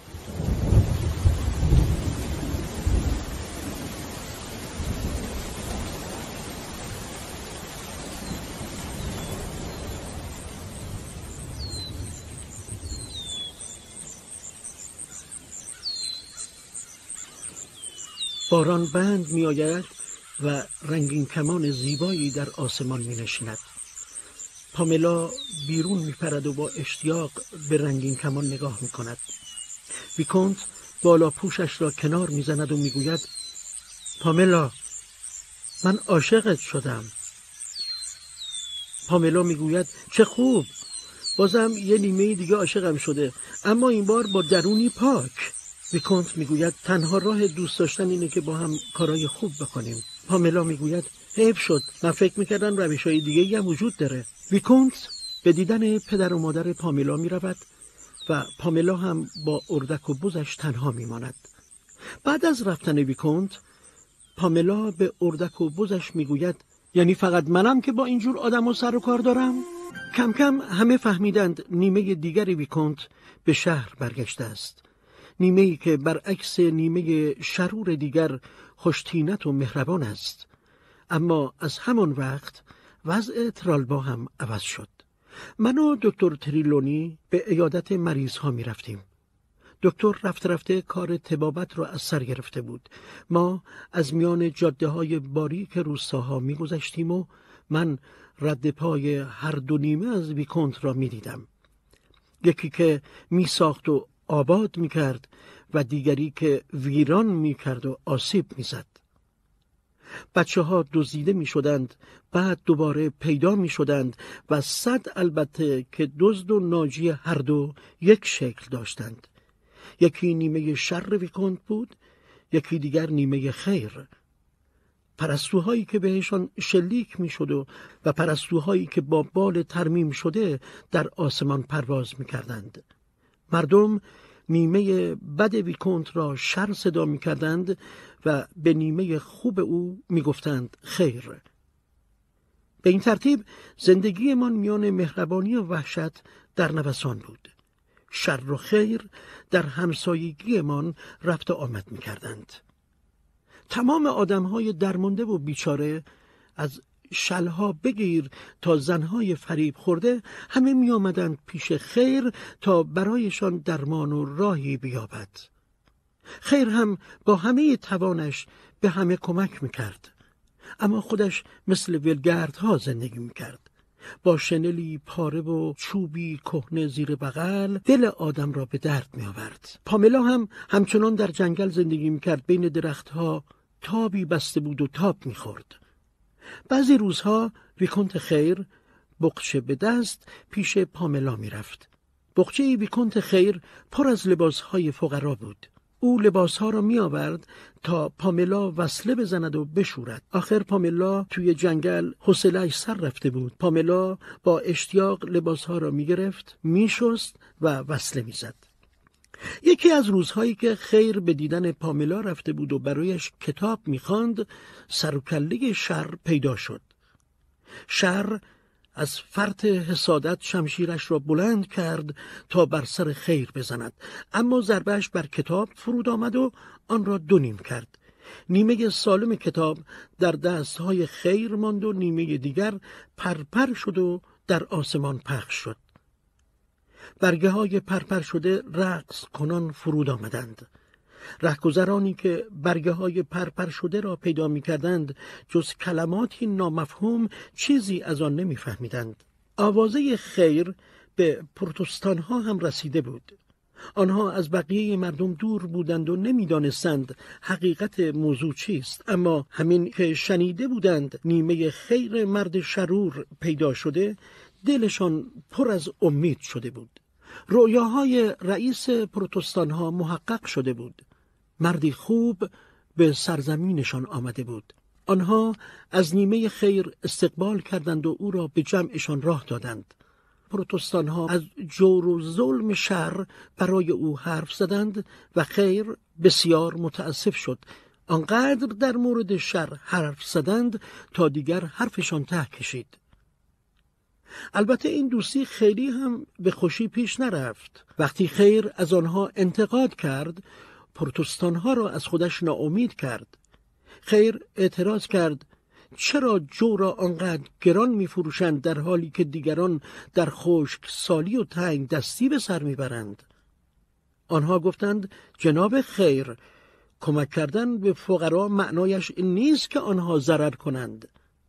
باران بند می آید و رنگین کمان زیبایی در آسمان می نشیند. پاملا بیرون می پرد و با اشتیاق به رنگین کمان نگاه می کند. ویکونت بالا پوشش را کنار می زند و می گوید پاملا، من عاشقت شدم. پاملا می گوید چه خوب، بازم یه نیمه دیگه عاشقم شده، اما این بار با درونی پاک. ویکونت میگوید تنها راه دوست داشتن اینه که با هم کارای خوب بکنیم. پاملا میگوید حیف شد، من فکر میکردم روش‌های دیگه‌ای هم وجود داره. ویکونت به دیدن پدر و مادر پاملا میرود و پاملا هم با اردک و بزش تنها میماند. بعد از رفتن ویکونت، پاملا به اردک و بزش میگوید یعنی فقط منم که با اینجور آدم‌ها سر و کار دارم؟ کم کم همه فهمیدند نیمه دیگری ویکونت به شهر برگشته است. نیمه‌ای که برعکس نیمه شرور دیگر خوشتینت و مهربان است. اما از همان وقت وضع ترالبا هم عوض شد. من و دکتر تریلونی به عیادت مریض ها می رفتیم. دکتر رفته رفته کار طبابت را از سر گرفته بود. ما از میان جاده های باریک روستاها می گذشتیم و من رد پای هر دو نیمه از ویکونت را می دیدم. یکی که می ساخت و آباد می کرد و دیگری که ویران می کرد و آسیب می زد. بچه ها دزدیده می شدند، بعد دوباره پیدا می شدند و صد البته که دزد و ناجی هر دو یک شکل داشتند. یکی نیمه شر ویکونت بود، یکی دیگر نیمه خیر. پرستوهایی که بهشان شلیک می شد و, و پرستوهایی که با بال ترمیم شده در آسمان پرواز می کردند. مردم نیمه بد ویکونت را شر صدا می کردند و به نیمه خوب او می گفتند خیر. به این ترتیب زندگی من میان مهربانی و وحشت در نوسان بود. شر و خیر در همسایگی من رفت و آمد می کردند. تمام آدمهای درمانده و بیچاره، از شلها بگیر تا زنهای فریب خورده، همه می آمدند پیش خیر تا برایشان درمان و راهی بیابد. خیر هم با همه توانش به همه کمک می کرد. اما خودش مثل ولگردها زندگی می کرد. با شنلی پاره و چوبی کهنه زیر بغل دل آدم را به درد می آورد. پاملا هم همچنان در جنگل زندگی می کرد. بین درختها تابی بسته بود و تاب می خورد. بعضی روزها ویکونت خیر بقچه به دست پیش پاملا می رفت. بقچه ویکونت خیر پر از لباسهای فقرا بود. او لباسها را می آورد تا پاملا وصله بزند و بشورد. آخر پاملا توی جنگل حوصله‌اش سر رفته بود. پاملا با اشتیاق لباسها را می گرفت، می شست و وصله می زد. یکی از روزهایی که خیر به دیدن پاملا رفته بود و برایش کتاب می خواند، سر و کله شر پیدا شد. شر از فرط حسادت شمشیرش را بلند کرد تا بر سر خیر بزند، اما ضربه‌اش بر کتاب فرود آمد و آن را دو نیم کرد. نیمه سالم کتاب در دستهای خیر ماند و نیمه دیگر پرپر شد و در آسمان پخش شد. برگه های پرپر شده رقص کنان فرود آمدند. رهگذرانی که برگه های پرپر شده را پیدا می کردند جز کلماتی نامفهوم چیزی از آن نمی فهمیدند. آوازه خیر به پروتستان ها هم رسیده بود. آنها از بقیه مردم دور بودند و نمیدانستند حقیقت موضوع چیست، اما همین که شنیده بودند نیمه خیر مرد شرور پیدا شده، دلشان پر از امید شده بود. رؤیاهای رئیس پروتستانها محقق شده بود. مردی خوب به سرزمینشان آمده بود. آنها از نیمه خیر استقبال کردند و او را به جمعشان راه دادند. پروتستان ها از جور و ظلم شر برای او حرف زدند و خیر بسیار متاسف شد. آنقدر در مورد شر حرف زدند تا دیگر حرفشان ته کشید. البته این دوستی خیلی هم به خوشی پیش نرفت. وقتی خیر از آنها انتقاد کرد، پروتستان ها را از خودش ناامید کرد. خیر اعتراض کرد: چرا جو را آنقدر گران می فروشند در حالی که دیگران در خشک سالی و تنگ دستی به سر می برند؟ آنها گفتند: جناب خیر، کمک کردن به فقرا معنایش این نیست که آنها ضرر کنند.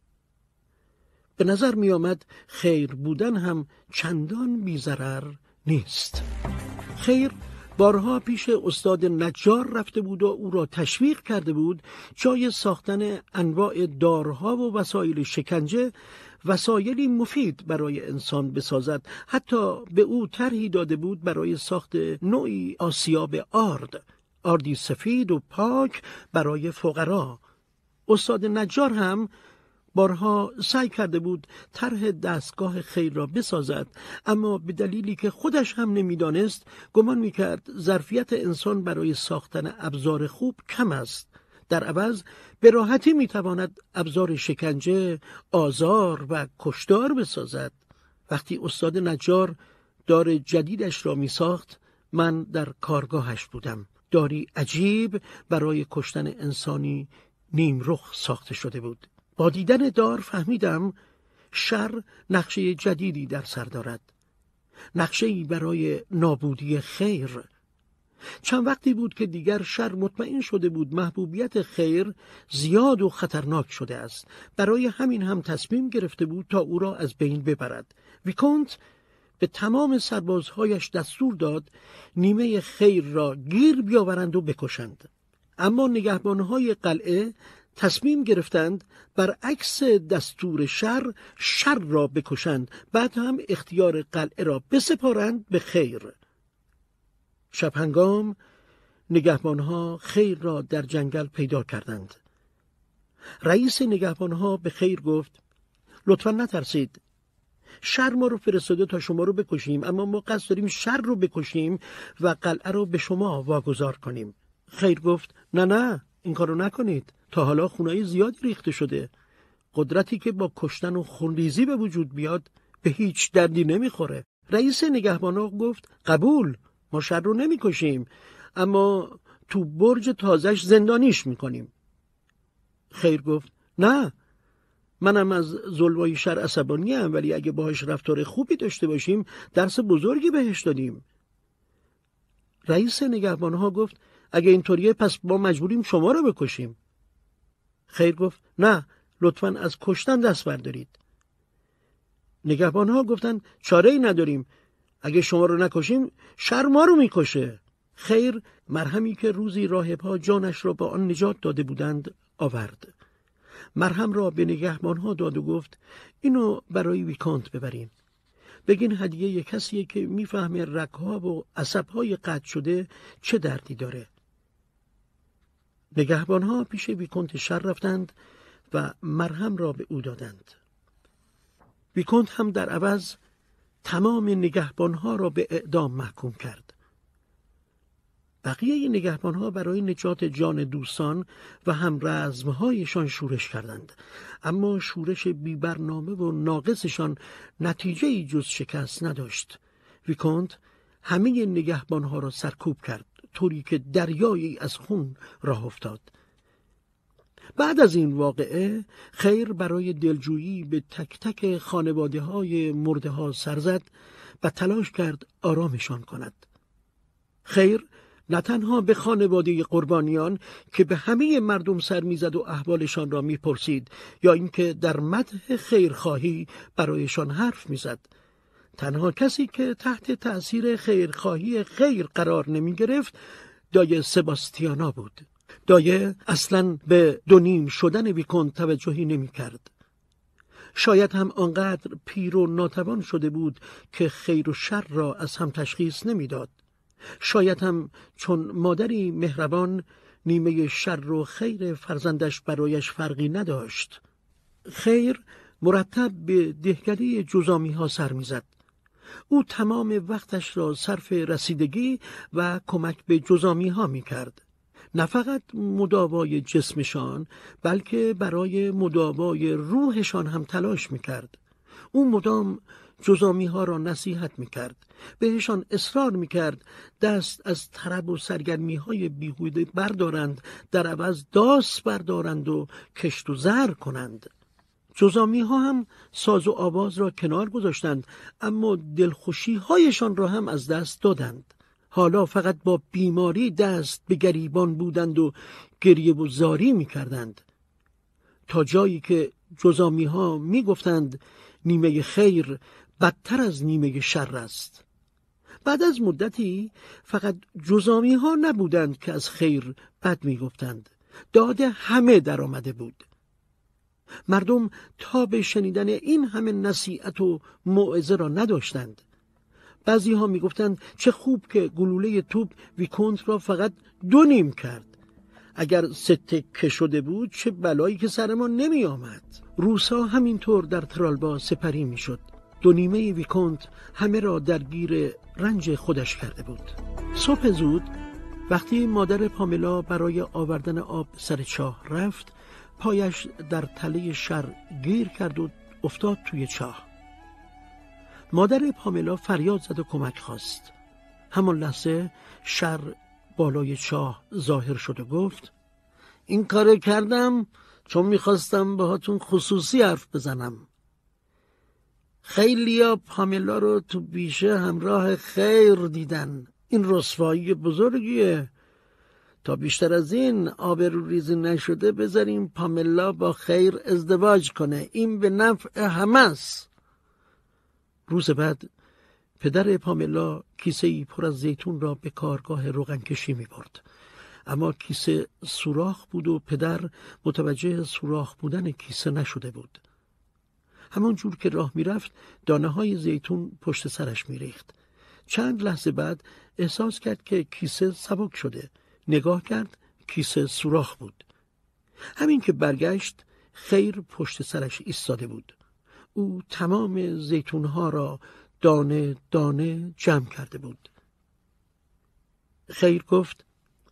به نظر می آمد خیر بودن هم چندان بی ضرر نیست. خیر بارها پیش استاد نجار رفته بود و او را تشویق کرده بود جای ساختن انواع دارها و وسایل شکنجه وسایلی مفید برای انسان بسازد. حتی به او طرحی داده بود برای ساخت نوعی آسیاب آرد، آردی سفید و پاک برای فقرا. استاد نجار هم بارها سعی کرده بود طرح دستگاه خیر را بسازد، اما به دلیلی که خودش هم نمیدانست گمان میکرد ظرفیت انسان برای ساختن ابزار خوب کم است. در عوض به راحتی میتواند ابزار شکنجه، آزار و کشتار بسازد. وقتی استاد نجار دار جدیدش را میساخت، من در کارگاهش بودم. داری عجیب برای کشتن انسانی نیمرخ ساخته شده بود. با دیدن دار فهمیدم شر نقشه جدیدی در سر دارد، نقشه‌ای برای نابودی خیر. چند وقتی بود که دیگر شر مطمئن شده بود محبوبیت خیر زیاد و خطرناک شده است. برای همین هم تصمیم گرفته بود تا او را از بین ببرد. ویکونت به تمام سربازهایش دستور داد نیمه خیر را گیر بیاورند و بکشند. اما نگهبانهای قلعه تصمیم گرفتند برعکس دستور شر شر را بکشند، بعد هم اختیار قلعه را بسپارند به خیر. شب هنگام نگهبانها خیر را در جنگل پیدا کردند. رئیس نگهبانها به خیر گفت: لطفاً نترسید. شر ما رو فرستاده تا شما رو بکشیم، اما ما قصد داریم شر رو بکشیم و قلعه رو به شما واگذار کنیم. خیر گفت: نه نه، این کارو نکنید. تا حالا خونای زیادی ریخته شده. قدرتی که با کشتن و خونریزی به وجود بیاد به هیچ دردی نمیخوره. رئیس نگهبانا گفت: قبول، ما شر رو نمیکشیم، اما تو برج تازش زندانیش میکنیم. خیر گفت: نه، منم از ظلمای شر عصبانی ام، ولی اگه باهاش رفتار خوبی داشته باشیم درس بزرگی بهش دادیم. رئیس نگهبانها گفت: اگه اینطوریه پس ما مجبوریم شما رو بکشیم. خیر گفت: نه، لطفاً از کشتن دست بردارید. نگهبانها گفتن: چاره‌ای نداریم، اگه شما رو نکشیم شر ما رو میکشه. خیر مرهمی که روزی راهب‌ها جانش را با آن نجات داده بودند آورد. مرهم را به نگهبانها داد و گفت: اینو برای ویکانت ببرین. بگین هدیه کسیه که میفهمه رگ‌ها و عصب‌های قطع شده چه دردی داره. نگهبانها پیش ویکونت شر رفتند و مرهم را به او دادند. ویکونت هم در عوض تمام نگهبانها را به اعدام محکوم کرد. بقیه نگهبانها برای نجات جان دوستان و هم رزمهایشان شورش کردند، اما شورش بی برنامه و ناقصشان نتیجه‌ای جز شکست نداشت. ویکونت همه نگهبانها را سرکوب کرد، طوری که دریایی از خون راه افتاد. بعد از این واقعه خیر برای دلجویی به تک تک خانواده های مرده ها سر زد و تلاش کرد آرامشان کند. خیر نه تنها به خانواده قربانیان که به همه مردم سر میزد و احوالشان را میپرسید یا اینکه در مدح خیرخواهی برایشان حرف میزد، تنها کسی که تحت تأثیر خیرخواهی خیر قرار نمی گرفت دایه سباستیانا بود. دایه اصلاً به دونیم شدن ویکونت توجهی نمی کرد. شاید هم آنقدر پیر و ناتوان شده بود که خیر و شر را از هم تشخیص نمی داد. شاید هم چون مادری مهربان نیمه شر و خیر فرزندش برایش فرقی نداشت. خیر مرتب به دهکده جزامی ها سر می زد. او تمام وقتش را صرف رسیدگی و کمک به جزامی ها می کرد. نه فقط مداوای جسمشان بلکه برای مداوای روحشان هم تلاش می کرد. او مدام جزامی ها را نصیحت می کرد. بهشان اصرار می کرد دست از طرب و سرگرمی های بیهوده بردارند، در عوض داس بردارند و کشت و زر کنند. جزامی ها هم ساز و آواز را کنار گذاشتند، اما دلخوشی هایشان را هم از دست دادند. حالا فقط با بیماری دست به گریبان بودند و گریه و زاری می کردند، تا جایی که جزامی ها می گفتند نیمه خیر بدتر از نیمه شر است. بعد از مدتی فقط جزامی ها نبودند که از خیر بد می گفتند. داد همه در آمده بود. مردم تا به شنیدن این همه نصیحت و موعظه را نداشتند. بعضی ها می گفتند چه خوب که گلوله توپ ویکونت را فقط دو نیم کرد. اگر سه تکه شده بود چه بلایی که سر ما نمی آمد. روسا همینطور در ترالبا سپری می شد. دو نیمه ویکونت همه را درگیر رنج خودش کرده بود. صبح زود وقتی مادر پاملا برای آوردن آب سر چاه رفت، پایش در تله شر گیر کرد و افتاد توی چاه. مادر پاملا فریاد زد و کمک خواست. همان لحظه شر بالای چاه ظاهر شد و گفت این کار کردم چون میخواستم باهاتون خصوصی حرف بزنم. خیلیا پاملا رو تو بیشه همراه خیر دیدن. این رسوایی بزرگیه. تا بیشتر از این آبروریزی نشده بذاریم پاملا با خیر ازدواج کنه. این به نفع همه است. روز بعد پدر پاملا کیسه‌ای پر از زیتون را به کارگاه روغنکشی می برد. اما کیسه سوراخ بود و پدر متوجه سوراخ بودن کیسه نشده بود. همون جور که راه می رفت دانه های زیتون پشت سرش می ریخت. چند لحظه بعد احساس کرد که کیسه سبک شده. نگاه کرد، کیسه سوراخ بود. همین که برگشت خیر پشت سرش ایستاده بود. او تمام زیتونها را دانه دانه جمع کرده بود. خیر گفت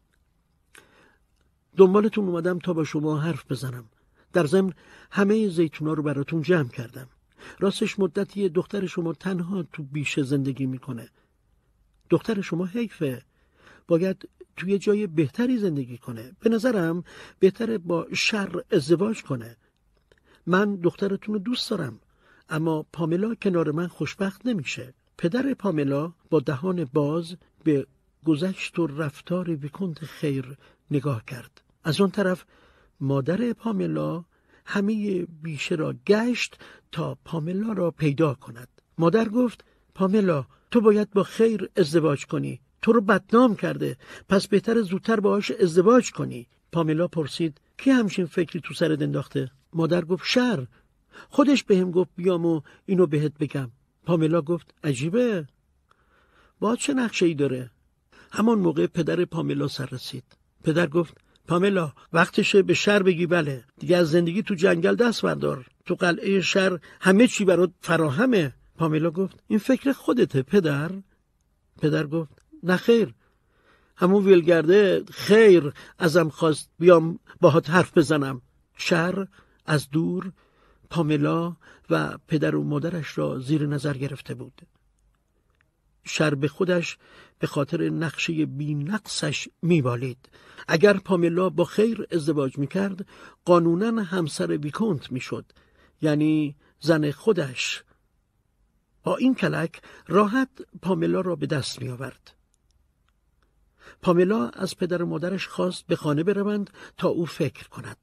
دنبالتون اومدم تا با شما حرف بزنم. در ضمن همه زیتونها رو براتون جمع کردم. راستش مدتی دختر شما تنها تو بیشه زندگی میکنه. دختر شما حیفه. باید توی جای بهتری زندگی کنه. به نظرم بهتره با شر ازدواج کنه. من دخترتون رو دوست دارم، اما پاملا کنار من خوشبخت نمیشه. پدر پاملا با دهان باز به گذشت و رفتار ویکونت خیر نگاه کرد. از اون طرف مادر پاملا همه بیشه را گشت تا پاملا را پیدا کند. مادر گفت پاملا تو باید با خیر ازدواج کنی. تو رو بدنام کرده، پس بهتر زودتر باهاش ازدواج کنی. پاملا پرسید کی همچین فکری تو سرت انداخته؟ مادر گفت شر. خودش بهم گفت بیام و اینو بهت بگم. پاملا گفت عجیبه. با چه نقشه‌ای داره؟ همان موقع پدر پاملا سر رسید. پدر گفت پاملا وقتشه به شر بگی بله. دیگه از زندگی تو جنگل دست بردار. تو قلعه شر همه چی برات فراهمه. پاملا گفت این فکر خودته پدر؟ پدر گفت نه خیر. همون ویلگرده خیر ازم خواست بیام باهات حرف بزنم. شر از دور پاملا و پدر و مادرش را زیر نظر گرفته بود. شر به خودش به خاطر نقشه بی نقصش میبالید. اگر پاملا با خیر ازدواج میکرد قانونا همسر ویکونت میشد، یعنی زن خودش. با این کلک راحت پاملا را به دست میآورد. پاملا از پدر و مادرش خواست به خانه بروند تا او فکر کند.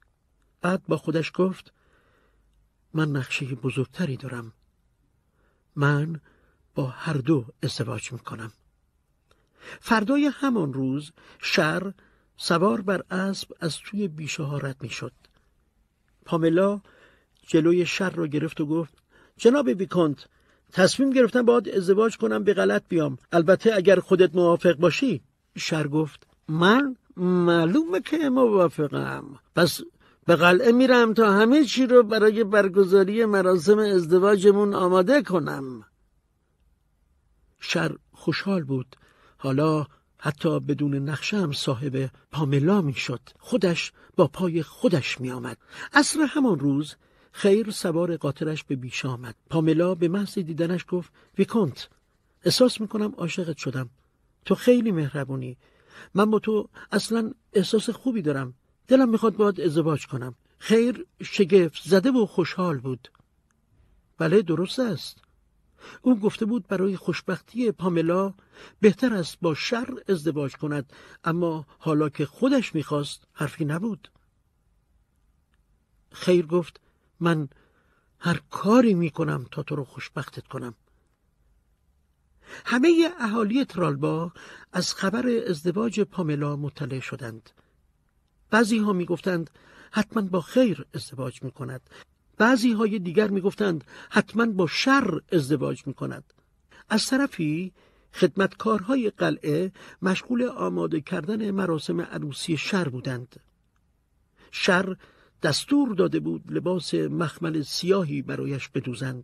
بعد با خودش گفت من نقشه بزرگتری دارم. من با هر دو ازدواج میکنم. فردای همان روز شر سوار بر اسب از توی بیشه ها رد میشد. پاملا جلوی شر را گرفت و گفت: جناب ویکونت، تصمیم گرفتم باهات ازدواج کنم، به غلط بیام، البته اگر خودت موافق باشی. شر گفت: من معلومه که موافقم. پس به قلعه میرم تا همه چی رو برای برگزاری مراسم ازدواجمون آماده کنم. شر خوشحال بود. حالا حتی بدون نقشه هم صاحب پاملا میشد. خودش با پای خودش می آمد. عصر همان روز خیر سوار قاطرش به بیشه آمد. پاملا به محض دیدنش گفت: ویکونت، احساس میکنم عاشقت شدم. تو خیلی مهربونی. من با تو اصلا احساس خوبی دارم. دلم میخواد باهات ازدواج کنم. خیر شگفت زده و خوشحال بود. بله، درست است. او گفته بود برای خوشبختی پاملا بهتر است با شر ازدواج کند، اما حالا که خودش میخواست حرفی نبود. خیر گفت: من هر کاری میکنم تا تو رو خوشبختت کنم. همه اهالی ترالبا از خبر ازدواج پاملا مطلع شدند. بعضی ها میگفتند حتما با خیر ازدواج میکند. بعضی های دیگر میگفتند حتما با شر ازدواج میکند. از طرفی خدمتکارهای قلعه مشغول آماده کردن مراسم عروسی شر بودند. شر دستور داده بود لباس مخمل سیاهی برایش بدوزند.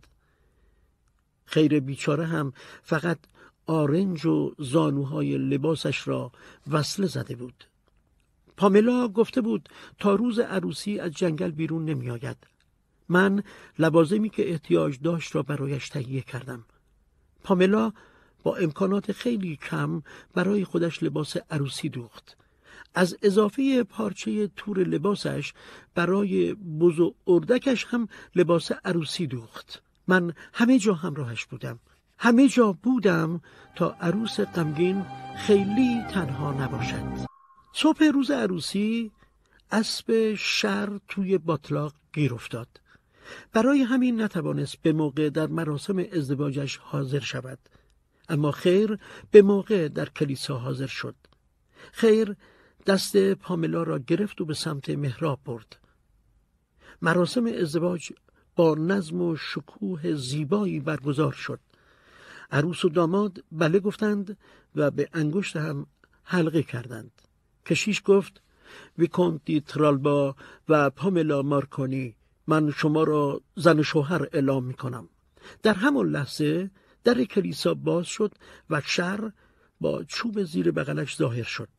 خیر بیچاره هم فقط آرنج و زانوهای لباسش را وصله زده بود. پاملا گفته بود تا روز عروسی از جنگل بیرون نمی آید. من لوازمی که احتیاج داشت را برایش تهیه کردم. پاملا با امکانات خیلی کم برای خودش لباس عروسی دوخت. از اضافه پارچه تور لباسش برای بز و اردکش هم لباس عروسی دوخت. من همه جا همراهش بودم. همه جا بودم تا عروس غمگین خیلی تنها نباشد. صبح روز عروسی اسب شر توی باطلاق گیر افتاد. برای همین نتوانست به موقع در مراسم ازدواجش حاضر شود. اما خیر به موقع در کلیسا حاضر شد. خیر دست پاملا را گرفت و به سمت محراب برد. مراسم ازدواج با نظم و شکوه زیبایی برگزار شد. عروس و داماد بله گفتند و به انگشت هم حلقه کردند. کشیش گفت: ویکونت دی ترالبا و پاملا مارکونی، من شما را زن و شوهر اعلام می کنم. در همان لحظه در کلیسا باز شد و شر با چوب زیر بغلش ظاهر شد.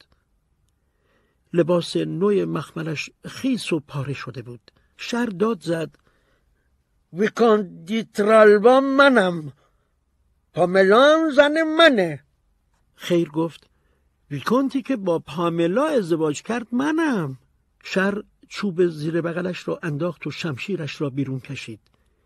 لباس نوع مخملش خیس و پاره شده بود. شر داد زد: ویکونت دی ترالبا منم، پاملا زن منه. خیر گفت: ویکونتی که با پاملا ازدواج کرد منم. شر چوب زیر بغلش را انداخت و شمشیرش را بیرون کشید.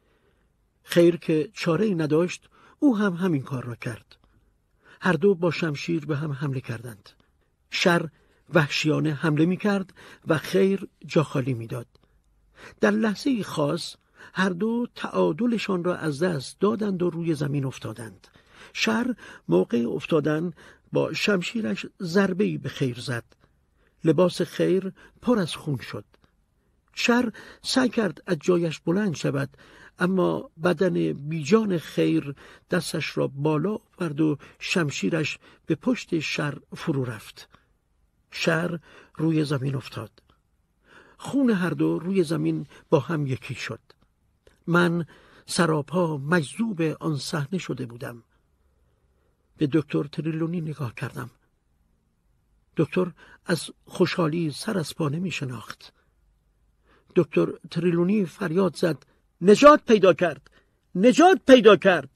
خیر که چاره‌ای نداشت او هم همین کار را کرد. هر دو با شمشیر به هم حمله کردند. شر وحشیانه حمله می کرد و خیر جا خالی می داد. در لحظه خاص هر دو تعادلشان را از دست دادند و روی زمین افتادند. شر موقع افتادن با شمشیرش ضربه‌ای به خیر زد. لباس خیر پر از خون شد. شر سعی کرد از جایش بلند شود، اما بدن بیجان خیر دستش را بالا آورد و شمشیرش به پشت شر فرو رفت. شر روی زمین افتاد. خون هر دو روی زمین با هم یکی شد. من سراپا مجذوب آن صحنه شده بودم. به دکتر تریلونی نگاه کردم. دکتر از خوشحالی سر از پا نمی شناخت. دکتر تریلونی فریاد زد: نجات پیدا کرد! نجات پیدا کرد!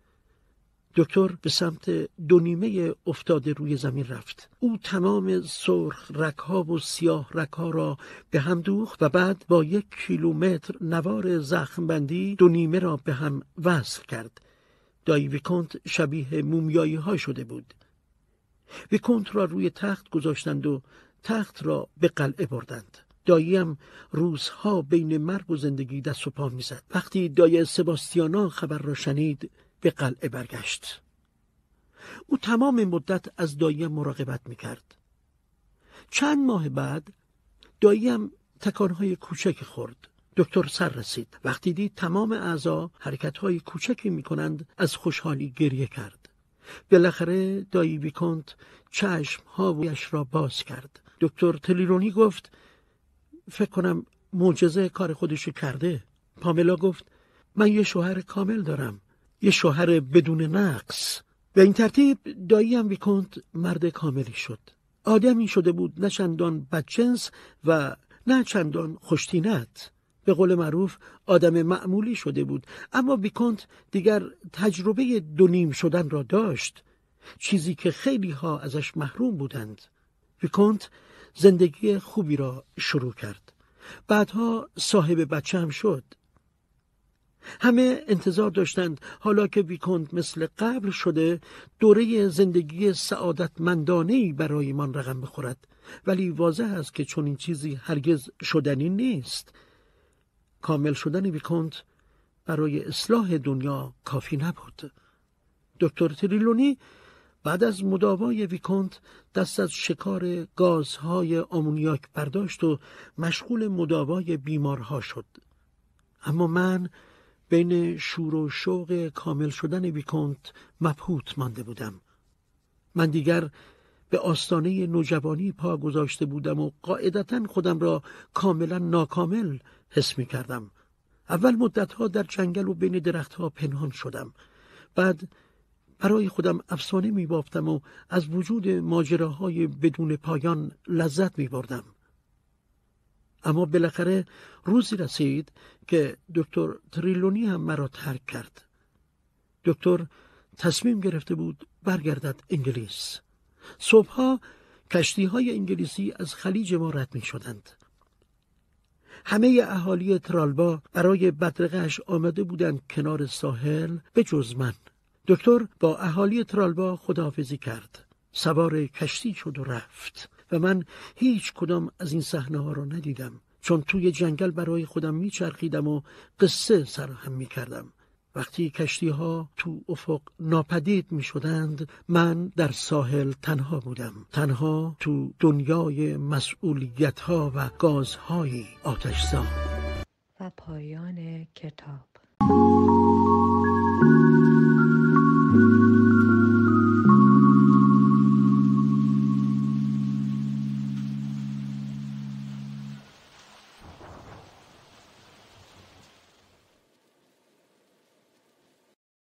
دکتر به سمت دو نیمه افتاده روی زمین رفت. او تمام سرخ رگ‌ها و سیاه رگ‌ها را به هم دوخت و بعد با یک کیلومتر نوار زخم بندی دو نیمه را به هم وصل کرد. دایی ویکونت شبیه مومیایی ها شده بود. ویکونت را روی تخت گذاشتند و تخت را به قلعه بردند. داییم روزها بین مرگ و زندگی دست و پا می‌زد. وقتی دایی سباستیانا خبر را شنید به قلعه برگشت. او تمام مدت از داییم مراقبت میکرد. چند ماه بعد داییم تکانهای کوچکی خورد. دکتر سر رسید. وقتی دید تمام اعضا حرکتهای کوچکی میکنند از خوشحالی گریه کرد. بالاخره دایی ویکونت چشمهایش را باز کرد. دکتر تریلونی گفت فکر کنم معجزه کار خودشو کرده. پاملا گفت من یه شوهر کامل دارم، یه شوهر بدون نقص. به این ترتیب داییم ویکونت مرد کاملی شد. آدمی شده بود نه چندان بدجنس و نه چندان خوشتینت. به قول معروف آدم معمولی شده بود، اما ویکونت دیگر تجربه دونیم شدن را داشت، چیزی که خیلی ها ازش محروم بودند. ویکونت زندگی خوبی را شروع کرد. بعدها صاحب بچه هم شد. همه انتظار داشتند حالا که ویکونت مثل قبل شده دوره زندگی سعادتمندانه‌ای برایمان رقم بخورد، ولی واضح است که چون این چیزی هرگز شدنی نیست. کامل شدن ویکونت برای اصلاح دنیا کافی نبود. دکتر تریلونی بعد از مداوای ویکونت دست از شکار گازهای آمونیاک برداشت و مشغول مداوای بیمارها شد. اما من بین شور و شوق کامل شدن ویکونت مبهوت مانده بودم. من دیگر به آستانه نوجوانی پا گذاشته بودم و قاعدتاً خودم را کاملا ناکامل حس می کردم. اول مدتها در جنگل و بین درختها پنهان شدم. بعد برای خودم افسانه می بافتم و از وجود ماجراهای بدون پایان لذت می بردم. اما بالاخره روزی رسید که دکتر تریلونی هم مرا ترک کرد. دکتر تصمیم گرفته بود برگردد انگلیس. صبحها کشتی‌های انگلیسی از خلیج ما رد می شدند. همه اهالی ترالبا برای بدرقه‌اش آمده بودند کنار ساحل به جز من. دکتر با اهالی ترالبا خداحافظی کرد. سوار کشتی شد و رفت و من هیچ کدام از این صحنه‌ها را ندیدم، چون توی جنگل برای خودم میچرخیدم و قصه سرهم میکردم. وقتی کشتی‌ها تو افق ناپدید میشدند، من در ساحل تنها بودم، تنها تو دنیای مسئولیت‌ها و گازهای آتش‌زا. و پایان کتاب.